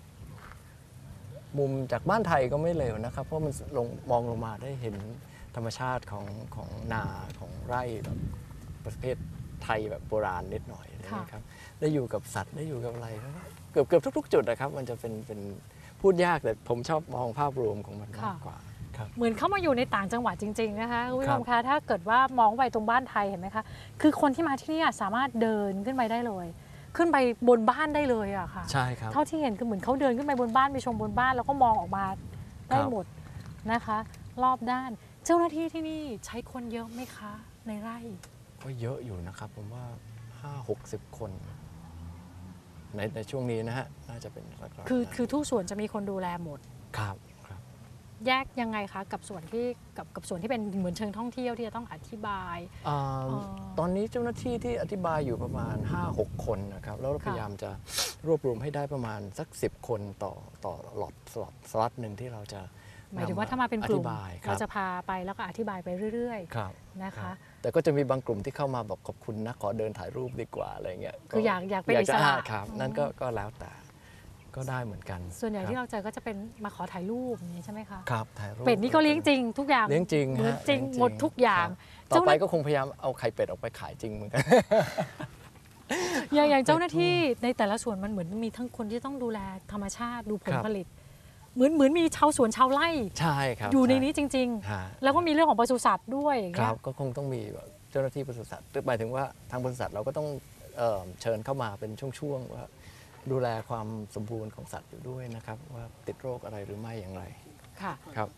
S4: มุมจากบ้านไทยก็ไม่เลวนะครับ เพราะมันลงมองลงมาได้เห็นธรรมชาติของของนาของไร่แบบประเภทไทยแบบโบราณนิดหน่อยนะครับได้อยู่กับสัตว์ได้อยู่กับอะไรเกือบเกือบทุก ๆ จุดนะครับ มันจะเป็นเป็นพูดยากแต่ผมชอบมองภาพรวมของมันมากกว่าครับ
S3: เหมือนเข้ามาอยู่ในต่างจังหวัดจริง ๆ นะคะคุณผู้ชม
S4: ครั
S3: คะ
S4: บ
S3: ถ้าเกิดว่ามองไปตรงบ้านไทยเห็นไหมคะคือคนที่มาที่นี่สามารถเดินขึ้นไปได้เลย ขึ้นไปบนบ้านได้เลยอะค่ะ
S4: ใช่ครับ
S3: เท่าที่เห็นคือเหมือนเขาเดินขึ้นไปบนบ้านไปชมบนบ้านแล้วก็มองออกมาได้
S4: ครับ
S3: หมดนะคะ รอบด้าน เจ้าหน้าที่ที่นี่ใช้คนเยอะไหมคะ ในไร่
S4: ก็เยอะอยู่นะครับผมว่าห้าหกสิบคน ในในช่วงนี้นะฮะน่าจะเป็นสักร้อย
S3: คือ
S4: นะ
S3: คือทุกส่วนจะมีคนดูแลหมด
S4: ครับครับ
S3: แยกยังไงคะกับส่วนที่กับกับส่วนที่เป็นเหมือนเชิงท่องเที่ยวที่จะต้องอธิบาย
S4: อ่า
S3: อ๋อ
S4: ตอนนี้เจ้าหน้าที่ที่อธิบายอยู่ประมาณ ห้าหก คนนะครับ แล้วเรา
S3: ค่ะ
S4: พยายามจะรวบรวมให้ได้ประมาณสัก สิบ คนต่อต่อหลอดสล็อตสล็อตหนึ่งที่เราจะ
S3: หมายถึงว่าถ้ามาเป็นกลุ่ม
S4: อธิบายค
S3: เรา
S4: รับ
S3: จะพาไปแล้วก็อธิบายไปเรื่อย
S4: ครับ
S3: ๆนะคะ
S4: รับแต่ก็จะมีบางกลุ่มที่เข้ามาบอกขอบคุณนะขอเดินถ่ายรูปดีกว่าอะไรเงี้ย
S3: คืออยากอยากเป็น
S4: จะ
S3: อิสระ
S4: าครับ
S3: อ๋อ
S4: นั่นก็ก็แล้วแต่ก็ได้เหมือนกัน
S3: ส่วนใหญ่ที่
S4: ครั
S3: เรา
S4: บ
S3: เจอก็จะเป็นมาขอถ่ายรูปอย่างนี้ใช่ไหมคะ
S4: ครับถ่ายรูป
S3: เป็ดนี่ก็เลี้ยงจริงทุกอย่าง
S4: เลี้ยงจริง
S3: เหมือน
S4: ฮะ
S3: จริง
S4: เลี้ย
S3: หมดทุกอย่าง
S4: ครับต่อไปก็คงพยายามเอาไข่เป็ดออกไปขายจริงเหมือนกัน
S3: อย่างอย่างเจ้าหน้าที่ในแต่ละส่วนมันเหมือนมีทั้งคนที่ต้องดูแลธรรมชาติดูผล
S4: ครับ
S3: ผลิต เหมือนเหมือนมีชาวสวนชาวไร่
S4: ใช่ครับ
S3: อยู่ใน
S4: ช่
S3: นี้จริง
S4: ฮะ
S3: ๆ แล้วก็มีเรื่องของปศุสัตว์ด้วยอย่าง
S4: ค
S3: เงี้
S4: รั
S3: ย
S4: บก็คงต้องมีเจ้าหน้าที่ปศุสัตว์หมายถึงว่าทางปศุสัตว์เราก็ต้องเอ่อเชิญเข้ามาเป็นช่วงๆว่าดูแลความสมบูรณ์ของสัตว์อยู่ด้วยนะครับ ว่าติดโรคอะไรหรือไม่อย่างไร
S3: ค่ะ
S4: ครับ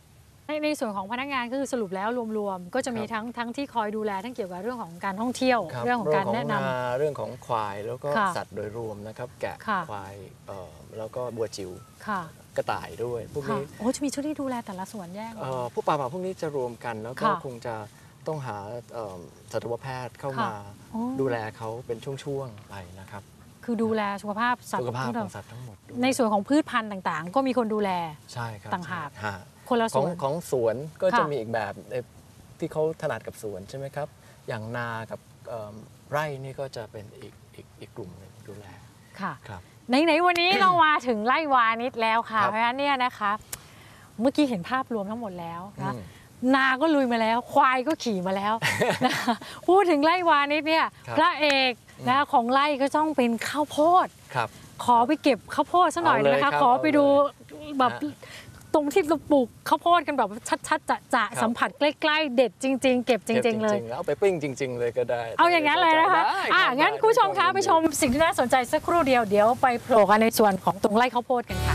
S3: ในในส่วนของพนักงานก็คือสรุปแล้วรวมๆก็จะมีทั้งทั้งที่คอยดูแลทั้งเกี่ยวกับเรื่องของการท่องเที่ยวเรื่องของการแนะนำ
S4: เรื่องของควายแล้วก็สัตว์โดยรวมนะครับแกะควายแล้วก็บัวจิ๋วกระต่ายด้วยพวกนี้
S3: โอ้จะมีชุดที่ดูแลแต่ละส่วนแยก
S4: ผู้ป่าพวกนี้จะรวมกันแล้วก็คงจะต้องหาสัตวแพทย์เข้ามาดูแลเขาเป็นช่วงๆไปนะครับ
S3: คือดูแลสุขภาพสัตว์
S4: สุขภาพของสัตว์ทั้งหมด
S3: ในส่วนของพืชพันธุ์ต่างๆก็มีคนดูแล
S4: ใช่ครับ
S3: ต่างหาก
S4: คนละส่วนของสวนก็จะมีอีกแบบที่เขาถนัดกับสวนใช่ไหมครับอย่างนากับไร่นี่ก็จะเป็นอีกอีกอีกกลุ่มหนึ่งดูแล
S3: ค่ะครับไหนๆวันนี้เรามาถึงไร่วานิชแล้วค่ะเพราะฉะนั้นเนี่ยนะคะเมื่อกี้เห็นภาพรวมทั้งหมดแล้วนะนาก็ลุยมาแล้วควายก็ขี่มาแล้วนะพูดถึงไร่วานิชเนี่ยพระเอกนะของไร่ก็ต้องเป็นข้าวโพดขอไปเก็บข้าวโพดสักหน่อยนะคะขอไปดูแบบตรงที่เราปลูกข้าวโพดกันแบบชัดๆจะสัมผัสใกล้ๆเด็ดจริงๆเก็บจริงๆเลย
S4: เอาไปปิ้งจริงๆเลยก็ได้
S3: เอาอย่างนั้นเลยนะคะอ่ะงั้นคุณผู้ชมคะไปชมสิ่งที่น่าสนใจสักครู่เดียวเดี๋ยวไปโผล่กันในส่วนของตรงไร่ข้าวโพดกันค่ะ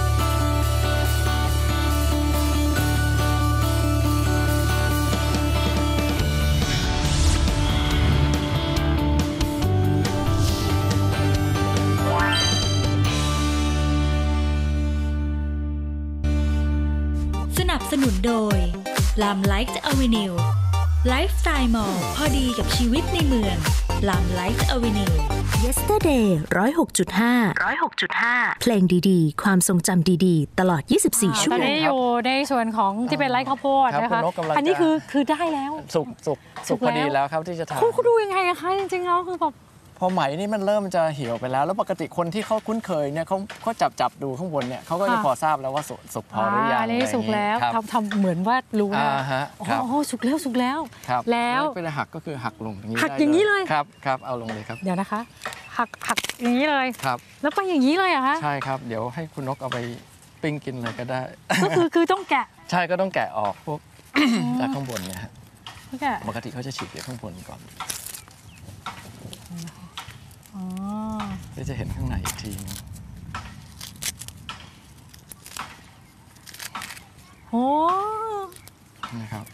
S1: สนับสนุนโดยลามไลฟ์อเวนิวไลฟ์สไตล์มอลพอดีกับชีวิตในเมืองลามไลฟ์อเวนิว
S2: Yesterday หนึ่งศูนย์หกจุดห้า หนึ่งศูนย์หกจุดห้า เพลงดีๆความทรงจำดีๆตลอดยี่สิบสี่ชั่วโมง
S3: ตอนนี้อยู่ในส่วนของที่เป็นไร่ข้าวโพดนะคะอันนี้คือคือได้แล้ว
S4: สุกสุกสุกพอดีแล้วครับที่จะทาน
S3: คุณดูยังไงอะคะจริงๆแล้วคือแบบ
S4: พอไหมนี่มันเริ่มจะเหี่ยวไปแล้วแล้วปกติคนที่เขาคุ้นเคยเนี่ยเขาเขาจับจับดูข้างบนเนี่ยเขาก็จะพอทราบแล้วว่าสุกพอหรือยัง
S3: อันนี้สุกแล้วทำทำเหมือนว่ารู้แล้วโอ้สุกแล้วสุกแล้วแล้ว
S4: เป็นหักก็คือหักลงอย่างนี้
S3: หักอย่างนี้เลย
S4: ครับครับเอาลงเลยครับ
S3: เดี๋ยวนะคะหักหักอย่างนี้เลย
S4: ครับ
S3: แล้วไปอย่างนี้เลยเหรอคะ
S4: ใช่ครับเดี๋ยวให้คุณนกเอาไปปิ้งกินเลยก็ได้
S3: ก็คือคือต้องแกะ
S4: ใช่ก็ต้องแกะออกพวกจากข้างบนเนี่ยฮะปกติเขาจะฉีกจากข้างบนก่อนก็จะเห็นข้างในอีกที
S3: โอ้
S4: นะครับ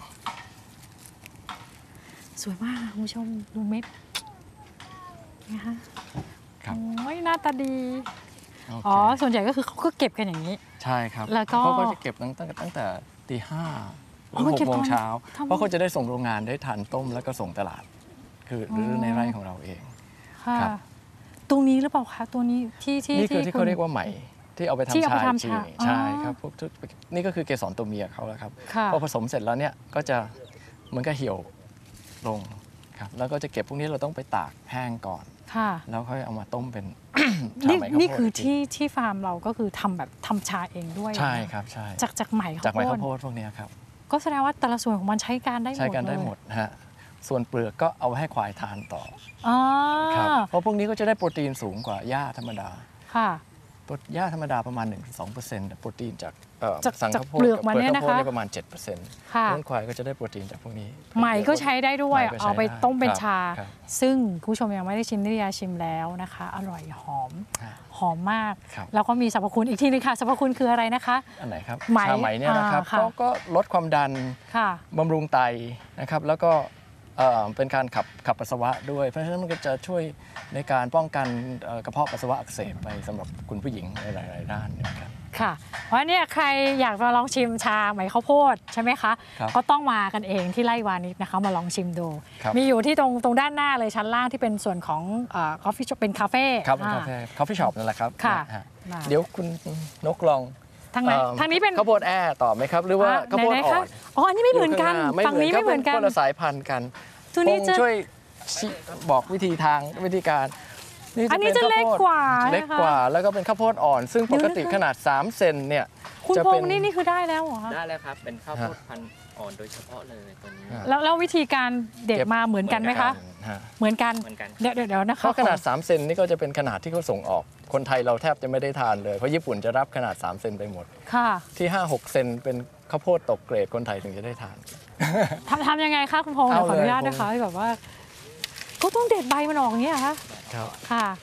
S3: สวยมากคุณผู้ชมดูเม็ดนะคะครับโอ้ยหน้าตาดีอ๋อส่วนใหญ่ก็คือเขาก็เก็บกันอย่างนี้
S4: ใช่ครับแล้วก็เขาก็จะเก็บตั้งแต่ตั้งแต่ตีห้าหรือหกโมงเช้าเพราะเขาจะได้ส่งโรงงานได้ทานต้มแล้วก็ส่งตลาดคือหรือในไร่ของเราเอง
S3: ครับตรงนี้หรือเปล่าคะตัวนี้ที่ที่
S4: นี่คือที่เขาเรียกว่าไหมที่เอาไปทำชาจริงใช่ครับพวกนี่ก็คือเกสรตัวเมียเขาแล้วครับพอผสมเสร็จแล้วเนี่ยก็จะเหมือนกับเหี่ยวลงครับแล้วก็จะเก็บพวกนี้เราต้องไปตากแห้งก่อนแล้วค่อยเอามาต้มเป็น
S3: ชาไหมข้าวโพดนี่คือที่ที่ฟาร์มเราก็คือทำแบบทำชาเองด้วย
S4: ใช่ครับใช่
S3: จากจากไหม
S4: จากไหมข้าวโพดพวกนี้ครับ
S3: ก็แสดงว่าแต่ละส่วนของมันใช้การได้หมด
S4: ใช้การได้หมดฮะส่วนเปลือกก็เอาให้ควายทานต่อครับเพราะพวกนี้ก็จะได้โปรตีนสูงกว่าหญ้าธรรมดาค่ะหญ้าธรรมดาประมาณ หนึ่งถึงสองเปอร์เซ็นต์ แต่โปรตีนจากสังข้าวโพดกับเปลือกข้าวโพดประมาณ เจ็ดเปอร์เซ็นต์ น้ำควายก็จะได้โปรตีนจากพวกนี้
S3: ไหมก็ใช้ได้ด้วยเอาไปต้มเป็นชาซึ่งผู้ชมยังไม่ได้ชิมนิยาชิมแล้วนะคะอร่อยหอมหอมมากแล้วก็มีสรรพคุณอีกทีนึงค่ะสรรพคุณคืออะไรนะคะ
S4: อันไหนครับชาไหมเนี่ยนะครับก็ลดความดันบำรุงไตนะครับแล้วก็เป็นการขับขับปัสสาวะด้วยเพราะฉะนั้นมันก็จะช่วยในการป้องกันกระเพาะปัสสาวะอักเสบไปสำหรับคุณผู้หญิงในหลายๆด้านนะครับ
S3: ค่ะเพราะเนี่ยใครอยากมาลองชิมชาไหมข้าวโพดใช่ไหมคะก็ต้องมากันเองที่ไร่วานิชนะคะมาลองชิมดูมีอยู่ที่ตรงตรงด้านหน้าเลยชั้นล่างที่เป็นส่วนของคอฟฟี่ช็อปเป็นคาเฟ่
S4: ครับเป็นคาเฟ่คอฟฟี่ช็อปนั่นแหละครับ
S3: ค่ะ
S4: เดี๋ยวคุณนกลอง
S3: ทางไหนทางนี้เป็น
S4: ข้าวโพดแอร์ต่อไหมครับหรือว่าข้าวโพดอ่อน
S3: อ๋ออันนี้ไม่เหมือนกันฝั่งนี้ไม่เหมือนกัน
S4: คนละสายพันธุ์กันคงช่วยบอกวิธีทางวิธีการ
S3: อันนี้จะเล็กกว่า
S4: เล็กกว่าแล้วก็เป็นข้าวโพดอ่อนซึ่งปกติขนาดสามเซนเนี่ย
S3: คุณพงษ์นี่นี่คือได้แล้วเหรอ
S6: ได้แล้วครับเป็นข้าวโพดพันธุ์อ่อนโดยเฉพาะเลยตัวนี้
S3: แล้วแล้ววิธีการเด็ดมาเหมือนกันไหมคะเหมือนกันเดี๋ยวเดี๋ยวนะคะ
S4: เพราะขนาดสามเซนนี่ก็จะเป็นขนาดที่เขาส่งออกคนไทยเราแทบจะไม่ได้ทานเลยเพราะญี่ปุ่นจะรับขนาดสามเซนไปหมดที่ห้าหกเซนเป็นข้าวโพดตกเกรดคนไทยถึงจะได้ทาน
S3: ทำทำยังไงคะคุณพงษ์ขออนุญาตนะคะแบบว่าก็ต้องเด็ดใบมันออกอย่างนี้เหรอคะ
S4: ครับ
S3: ค่ะ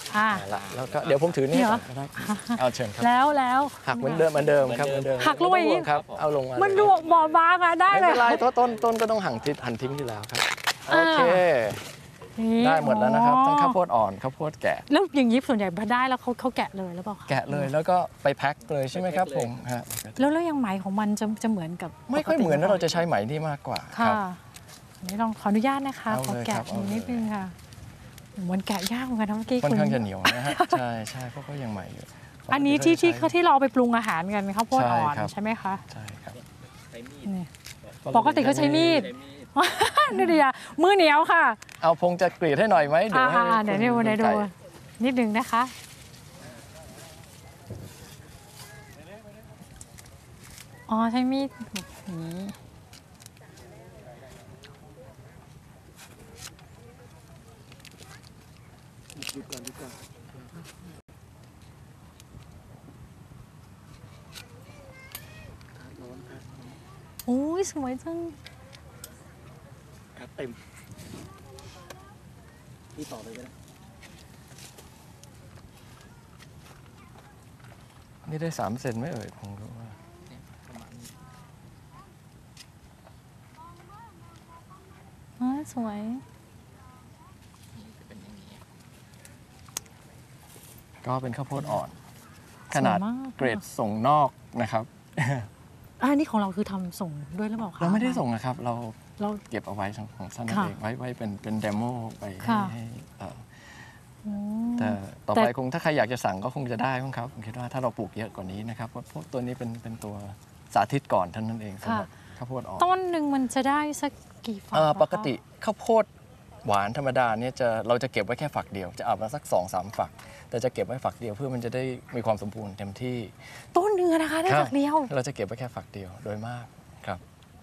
S3: อ่า
S4: ละแล้วก็เดี๋ยวผมถือนี่
S3: นี่เหรอ
S4: ก่อนก็ได้เอาเชิญครับ
S3: แล้วแล้ว
S4: หักเหมือนเดิมเหมือนเดิมครับเหมือนเดิม
S3: หักลงไปอีก
S4: ไม่ต้ห่วครับเอาลงมา
S3: มัน
S4: เลย
S3: ดูบอบบางอะได้
S4: ไม่
S3: เล
S4: เป็
S3: ย
S4: นไรเพราะต้นต้นก็ต้องหั่นทิ้งหั่นทิ้งอยู่แล้วครับ
S3: อ่า
S4: โอเค
S3: นี่
S4: ได้หมดแล้วนะครับ
S3: อ๋อ
S4: ทั้งข้าวโพดอ่อนข้าวโพดแกะ
S3: แล้วอย่างนี้ส่วนใหญ่พอได้แล้วเขาเขาแกะเลยหรือเปล่าคะ
S4: แกะเลยแล้วก็ไปแพ็คเลยใช่ไหมครับผมฮะ
S3: แล้วแล้วยังไหมของมันจะจะเหมือนกับ
S4: ไม่ค่อยเหมือนนะเราจะใช้ไหมที่มากกว่าค
S3: ค่ะ
S4: รับ
S3: อันนี้ลองขออนุญาตนะคะ
S4: เอา
S3: ขอ
S4: เลย
S3: แกะ
S4: ครับ
S3: ดู
S4: เอาเลย
S3: นิดนึงค่ะเหมือนแกะยากเหมือนกันนะเมื่อกี้
S4: ค่อน
S3: คุณ
S4: ข้างจะเหนียวนะฮะใช่ใช่เพราะเขายังใหม่อยู่
S3: อันนี้ที่ที่
S4: ใช้
S3: เขาที่เราเอาไปปรุงอาหารกันข้าวโพด
S4: ใช่
S3: อ่อน
S4: ครับ
S3: ใช่ไหมคะ
S4: ใช่ครับ
S6: ใช้มีด
S3: นี่ปกติเขาใช้มีด
S6: ใช้มีด
S3: นี่เดียวมือเหนียวค่ะ
S4: เอาพงจะกรีดให้หน่อยไหมเดี๋ยวให้
S3: อ่าๆเดี๋ยวเดี๋ยว
S4: คุณ
S3: เดี๋ยวดู
S4: ไก่
S3: นิดนึงนะคะ อ๋อใช้มีดแบบนี้โอ้ยสวยจัง
S6: ครับเต็มที่ต่อเลยก็ได้
S4: นี่ได้สามเซนไหมเอ่ยผมรู้ว่า
S6: เนี่ยประมาณนี้
S3: อ๋อสวย
S6: นี่จะเป็นอย่างนี้
S4: ก็เป็นข้าวโพดอ่อน ขนาด
S3: สวยมาก
S4: เกรดส่งนอกนะครับ
S3: อ่านี่ของเราคือทำส่งด้วยหรือเปล่าคะ
S4: เราไม่ได้ส่งนะครับ เรา
S3: เรา
S4: เก็บเอาไว้ของท่าน
S3: ค่ะ
S4: เองไว้ไว้เป็นเป็นเดโมไปให้
S3: ค่ะ
S4: ให้เอ่อ
S3: อืม
S4: แต่ต่อ
S3: แต่
S4: ไปคงถ้าใครอยากจะสั่งก็คงจะได้มั้งครับผมคิดว่าถ้าเราปลูกเยอะกว่านี้นะครับเพราะพวกตัวนี้เป็นเป็นตัวสาธิตก่อนเท่านั้นเองสำหรับข้าวโพดอ่อน
S3: ต้นหนึ่งมันจะได้สักกี่ฝัก
S4: เอ่อ
S3: อะคะ
S4: ปกติข้าวโพดหวานธรรมดาเนี่ยจะเราจะเก็บไว้แค่ฝักเดียวจะเอามาสักสองสามฝัก แต่จะเก็บไว้ฝักเดียวเพื่อมันจะได้มีความสมบูรณ์เต็มที่
S3: ต้นหนึ่งอะนะคะได้
S4: ครับ
S3: ฝักเดียว
S4: เราจะเก็บไว้แค่ฝักเดียวโดยมากครับ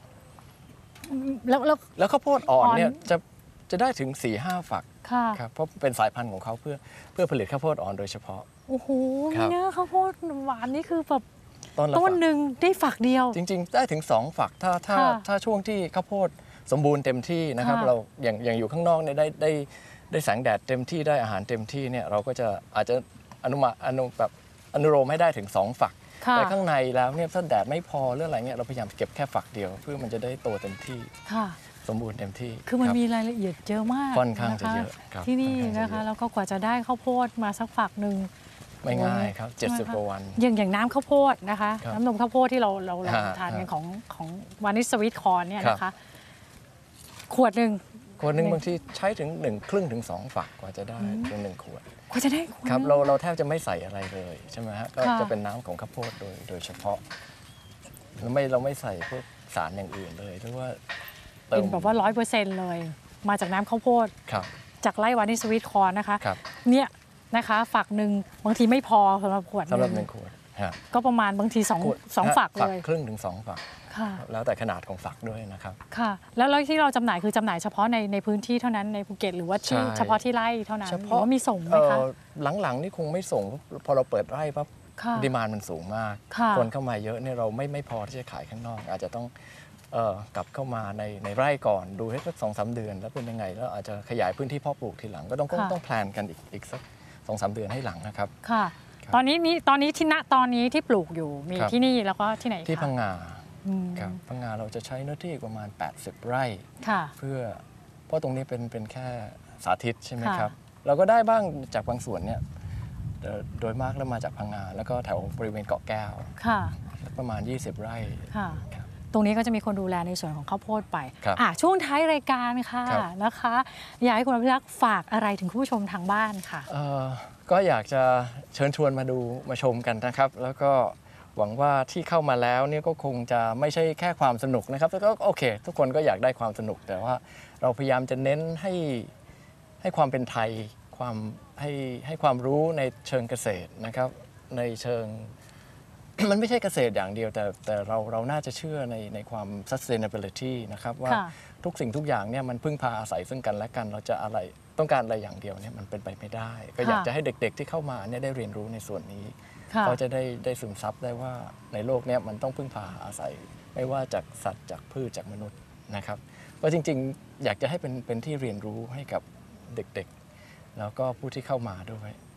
S3: แล้วแล้ว
S4: แล้วข้าวโพดอ่อน
S3: อ่อน
S4: เนี่ยจะจะได้ถึง4ี่ห้าฝัก
S3: ค่ะ
S4: ครับเพราะเป็นสายพันธุ์ของเขาเพื่อเพื่อผลิตข้าวโพดอ่อนโดยเฉพาะ
S3: โอ้โห
S4: ครั
S3: มี
S4: บ
S3: เนื้อข้าวโพดหวานนี่คือแบบ
S4: ต้นละ
S3: ต้น
S4: ฝัก
S3: หนึ่งได้ฝักเดียว
S4: จริง ๆ ได้ถึง 2 ฝักถ้าถ้า
S3: ค่ะ
S4: ถ้าช่วงที่ข้าวโพดสมบูรณ์เต็มที่นะครับ
S3: ค่ะ
S4: เราอย่างอย่างอยู่ข้างนอกเนี่ยได้ได้ได้แสงแดดเต็มที่ได้อาหารเต็มที่เนี่ยเราก็จะอาจจะอนุมาอนุแบบอนุโลมให้ได้ถึง 2 ฝัก
S3: ค่ะ
S4: แต่ข้างในแล้วเนี่ยถ้าแดดไม่พอเรื่องอะไรเงี้ยเราพยายามเก็บแค่ฝักเดียว เพื่อมันจะได้โตเต็มที่
S3: ค่ะ
S4: สมบูรณ์เต็มที่
S3: คือมัน
S4: รับ
S3: มีรายละเอียดเยอะมาก
S4: ค่อนข้างจะ
S3: ค
S4: เยอะครับ
S3: ที่นี่
S4: ค่อนข้างจะ
S3: นะคะ
S4: เยอะ
S3: แล้วก็กว่าจะได้ข้าวโพดมาสักฝักหนึ่ง
S4: ไม่ง่ายครับเจ็ดสิบ
S3: ใช่ไหมคะ
S4: กว่าวัน
S3: อย่างอย่างน้ำข้าวโพดนะคะ
S4: ครับ
S3: น้ำนมข้าวโพดที่เราเราเรา
S4: อ่า
S3: ทานกัน
S4: อ่า
S3: ของของวานิชสวีทคอร์นเนี่ย
S4: ครับ
S3: นะคะ ขวดหนึ่ง
S4: ขวดหนึ่ง
S3: หนึ่ง
S4: บางทีใช้ถึงหนึ่งครึ่งถึงสองฝักกว่าจะได้เป็นหนึ่งขวด
S3: กว่าจะได้ขวด
S4: ครับ
S3: หนึ่ง
S4: เราเราแทบจะไม่ใส่อะไรเลยใช่ไหมฮะก็
S3: ค่ะ
S4: จะเป็นน้ำของข้าวโพดโดยโดยเฉพาะเราไม่เราไม่ใส่พวกสารอย่างอื่นเลยหรือว่าเติ
S3: เป็น
S4: ม
S3: แบบว่าร้อยเปอร์เซ็นต์เลย มาจากน้ำข้าวโพด
S4: ครับ
S3: จากไร่วานิชสวีทคอร์นนะคะ
S4: ครับ
S3: เนี่ยนะคะ ฝักหนึ่งบางทีไม่พอสำหรับขวด
S4: สำหรับ
S3: ห
S4: ห
S3: นึ่
S4: นึ่
S3: ง
S4: งขวดฮะ
S3: ก็ประมาณบางทีสอง
S4: ขวด
S3: สอง
S4: ฮะ
S3: ฝักเลย
S4: ครึ่งถึงสองฝัก
S3: ค่ะ
S4: แล้วแต่ขนาดของฝักด้วยนะครับ
S3: ค่ะ แล้วแล้วที่เราจำหน่ายคือจำหน่ายเฉพาะในในพื้นที่เท่านั้นในภูเก็ตหรือว่าที่
S4: ใช่
S3: เฉพาะที่ไร่เท่านั้น
S4: เฉ
S3: หรือ
S4: พาะ
S3: ว่ามีส่งไหม
S4: เอ่
S3: คะ
S4: อหลังๆนี่คงไม่ส่งพอเราเปิดไร่ปั๊บ
S3: ค่ะ
S4: ดีมานมันสูงมาก
S3: ค่ะ
S4: คนเข้ามาเยอะเนี่ยเราไม่ไม่พอที่จะขายข้างนอก อาจจะต้องเอ่อกลับเข้ามาในในไร่ก่อนดูให้สักสองสามเดือนแล้วเป็นยังไงแล้วอาจจะขยายพื้นที่เพาะปลูกทีหลังก็ต้องต้องต้องแพลนกันอีกอีกสักสองสามเดือนให้หลังนะครับ
S3: ค่ะ
S4: ครับ
S3: ตอนนี้นี้ตอนนี้ที่ณตอนนี้ที่ปลูกอยู่มี
S4: ครับ
S3: ที่นี่แล้วก็ที่ไหนคะ
S4: ที่พังงา
S3: อืม
S4: ครับพังงาเราจะใช้เนื้อที่ประมาณ แปดสิบ ไร่
S3: ค่ะ
S4: เพื่อเพราะตรงนี้เป็นเป็นแค่สาธิตใช่ไหม
S3: ค่ะ
S4: ครับ เราก็ได้บ้างจากบางส่วนเนี่ยเอ่อโดยมากแล้วมาจากพังงาแล้วก็แถวบริเวณเกาะแก้ว
S3: ค่ะ
S4: ประมาณ ยี่สิบ ไร่
S3: ค่ะ
S4: ครับ
S3: ตรงนี้ก็จะมีคนดูแลในส่วนของข้าวโพดไป
S4: ครับ
S3: อ่ะช่วงท้ายรายการค่ะ
S4: ครับ
S3: นะคะ อยากให้คุณอภิรักษ์ฝากอะไรถึงผู้ชมทางบ้านค่ะ
S4: เอ่อก็อยากจะเชิญชวนมาดูมาชมกันนะครับ แล้วก็หวังว่าที่เข้ามาแล้วเนี่ยก็คงจะไม่ใช่แค่ความสนุกนะครับแล้วก็โอเค ทุกคนก็อยากได้ความสนุก แต่ว่าเราพยายามจะเน้นให้ให้ความเป็นไทยความให้ให้ความรู้ในเชิงเกษตรนะครับในเชิง มันไม่ใช่เกษตรอย่างเดียวแต่แต่เราเราน่าจะเชื่อในในความ sustainability นะครับว่า
S3: ค่ะ
S4: ทุกสิ่งทุกอย่างเนี่ยมันพึ่งพาอาศัยซึ่งกันและกันเราจะอะไรต้องการอะไรอย่างเดียวเนี่ยมันเป็นไปไม่ได้ ก็อยาก
S3: ค่ะ
S4: จะให้เด็กๆที่เข้ามาเนี่ยได้เรียนรู้ในส่วนนี้
S3: ค่ะ
S4: เขาจะได้ได้ซึมซับได้ว่าในโลกเนี้มันต้องพึ่งพาอาศัย ไม่ว่าจากสัตว์จากพืชจากมนุษย์นะครับก็จริงๆ อยากจะให้เป็นเป็นที่เรียนรู้ให้กับเด็กๆ แล้วก็ผู้ที่เข้ามาด้วยก็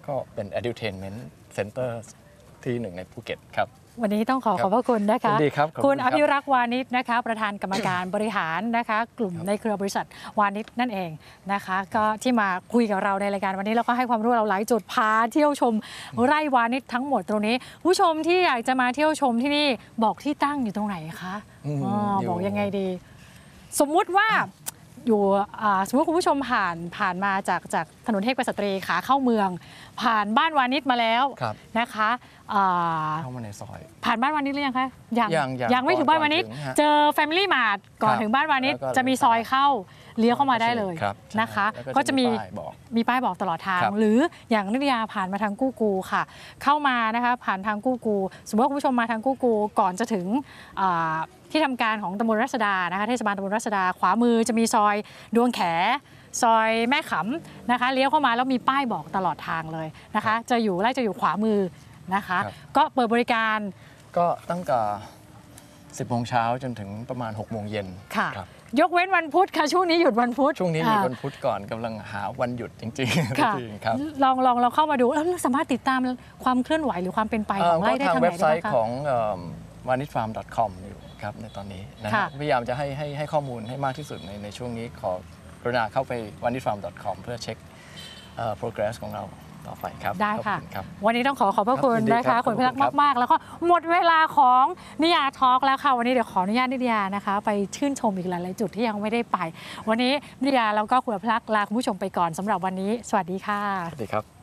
S4: ก็เป็น edutainment center ที่หนึ่งในภูเก็ตครับ
S3: วันนี้ต้องขอขอบพระคุณนะคะ
S4: ดีครับ
S3: คุณอภิรักษ์วานิชนะคะประธานกรรมการบริหารนะคะกลุ่มในเครือบริษัทวานิชนั่นเองนะคะก็ที่มาคุยกับเราในรายการวันนี้แล้วก็ให้ความรู้เราหลายจุดพาเที่ยวชมไร่วานิชทั้งหมดตรงนี้ผู้ชมที่อยากจะมาเที่ยวชมที่นี่บอกที่ตั้งอยู่ตรงไหนคะอ๋อบอกยังไงดีสมมุติว่าอยู่สมมติคุณผู้ชมผ่านผ่านมาจากจากถนนเทพกษัตรีขาเข้าเมืองผ่านบ้านวานิชมาแล้วนะคะ
S4: เข้ามาในซอย
S3: ผ่านบ้านวานิชหรือยังคะยัง
S4: ยัง
S3: ยังไม่ถึงบ้านวานิชเจอ Family Mart ก่อนถึงบ้านวานิชจะมีซอยเข้าเลี้ยวเข้ามาได้เลยนะคะก็จะมีมีป้ายบอกตลอดทางหรืออย่างนิตยาผ่านมาทางกู้กูค่ะเข้ามานะคะผ่านทางกู้กูสมมติว่าคุณผู้ชมมาทางกู้กูก่อนจะถึงที่ทำการของตำบลรัศดานะคะเทศบาลตำบลรัศดาขวามือจะมีซอยดวงแขซอยแม่ขำนะคะเลี้ยวเข้ามาแล้วมีป้ายบอกตลอดทางเลยนะคะจะอยู่ไร่จะอยู่ขวามือนะคะก็เปิดบริการ
S4: ก็ตั้งแต่สิบโมงเช้าจนถึงประมาณหกโมงเย็น
S3: ค่ะยกเว้นวันพุธค่ะช่วงนี้หยุดวันพุธ
S4: ช่วงนี้หยุดวันพุธก่อนกำลังหาวันหยุดจริงๆ
S3: ค่ะลองลองเราเข้ามาดูแล้วสามารถติดตามความเคลื่อนไหวหรือความเป็นไปของไร่ได้ทางไหนได้บ้างคะ
S4: ทางเว็บไซต์ของ วานิชฟาร์ม ดอท คอม อยู่ครับในตอนนี้นะพยายามจะให้ให้ให้ข้อมูลให้มากที่สุดในในช่วงนี้ขอกรุณาเข้าไป วานิชฟาร์ม ดอท คอม เพื่อเช็ค progress ของเราต่อไปครับ
S3: ได้ค่ะวันนี้ต้องขอขอบพระคุณนะคะคุณพิรักษ์มากๆแล้วก็หมดเวลาของนิยาทอล์กแล้วค่ะวันนี้เดี๋ยวขออนุญาตนิยานะคะไปชื่นชมอีกหลายๆจุดที่ยังไม่ได้ไปวันนี้นิยาแล้วก็คุณพิรักษ์ลาคุณผู้ชมไปก่อนสำหรับวันนี้สวัสดีค่ะ
S4: สวัสดีครับ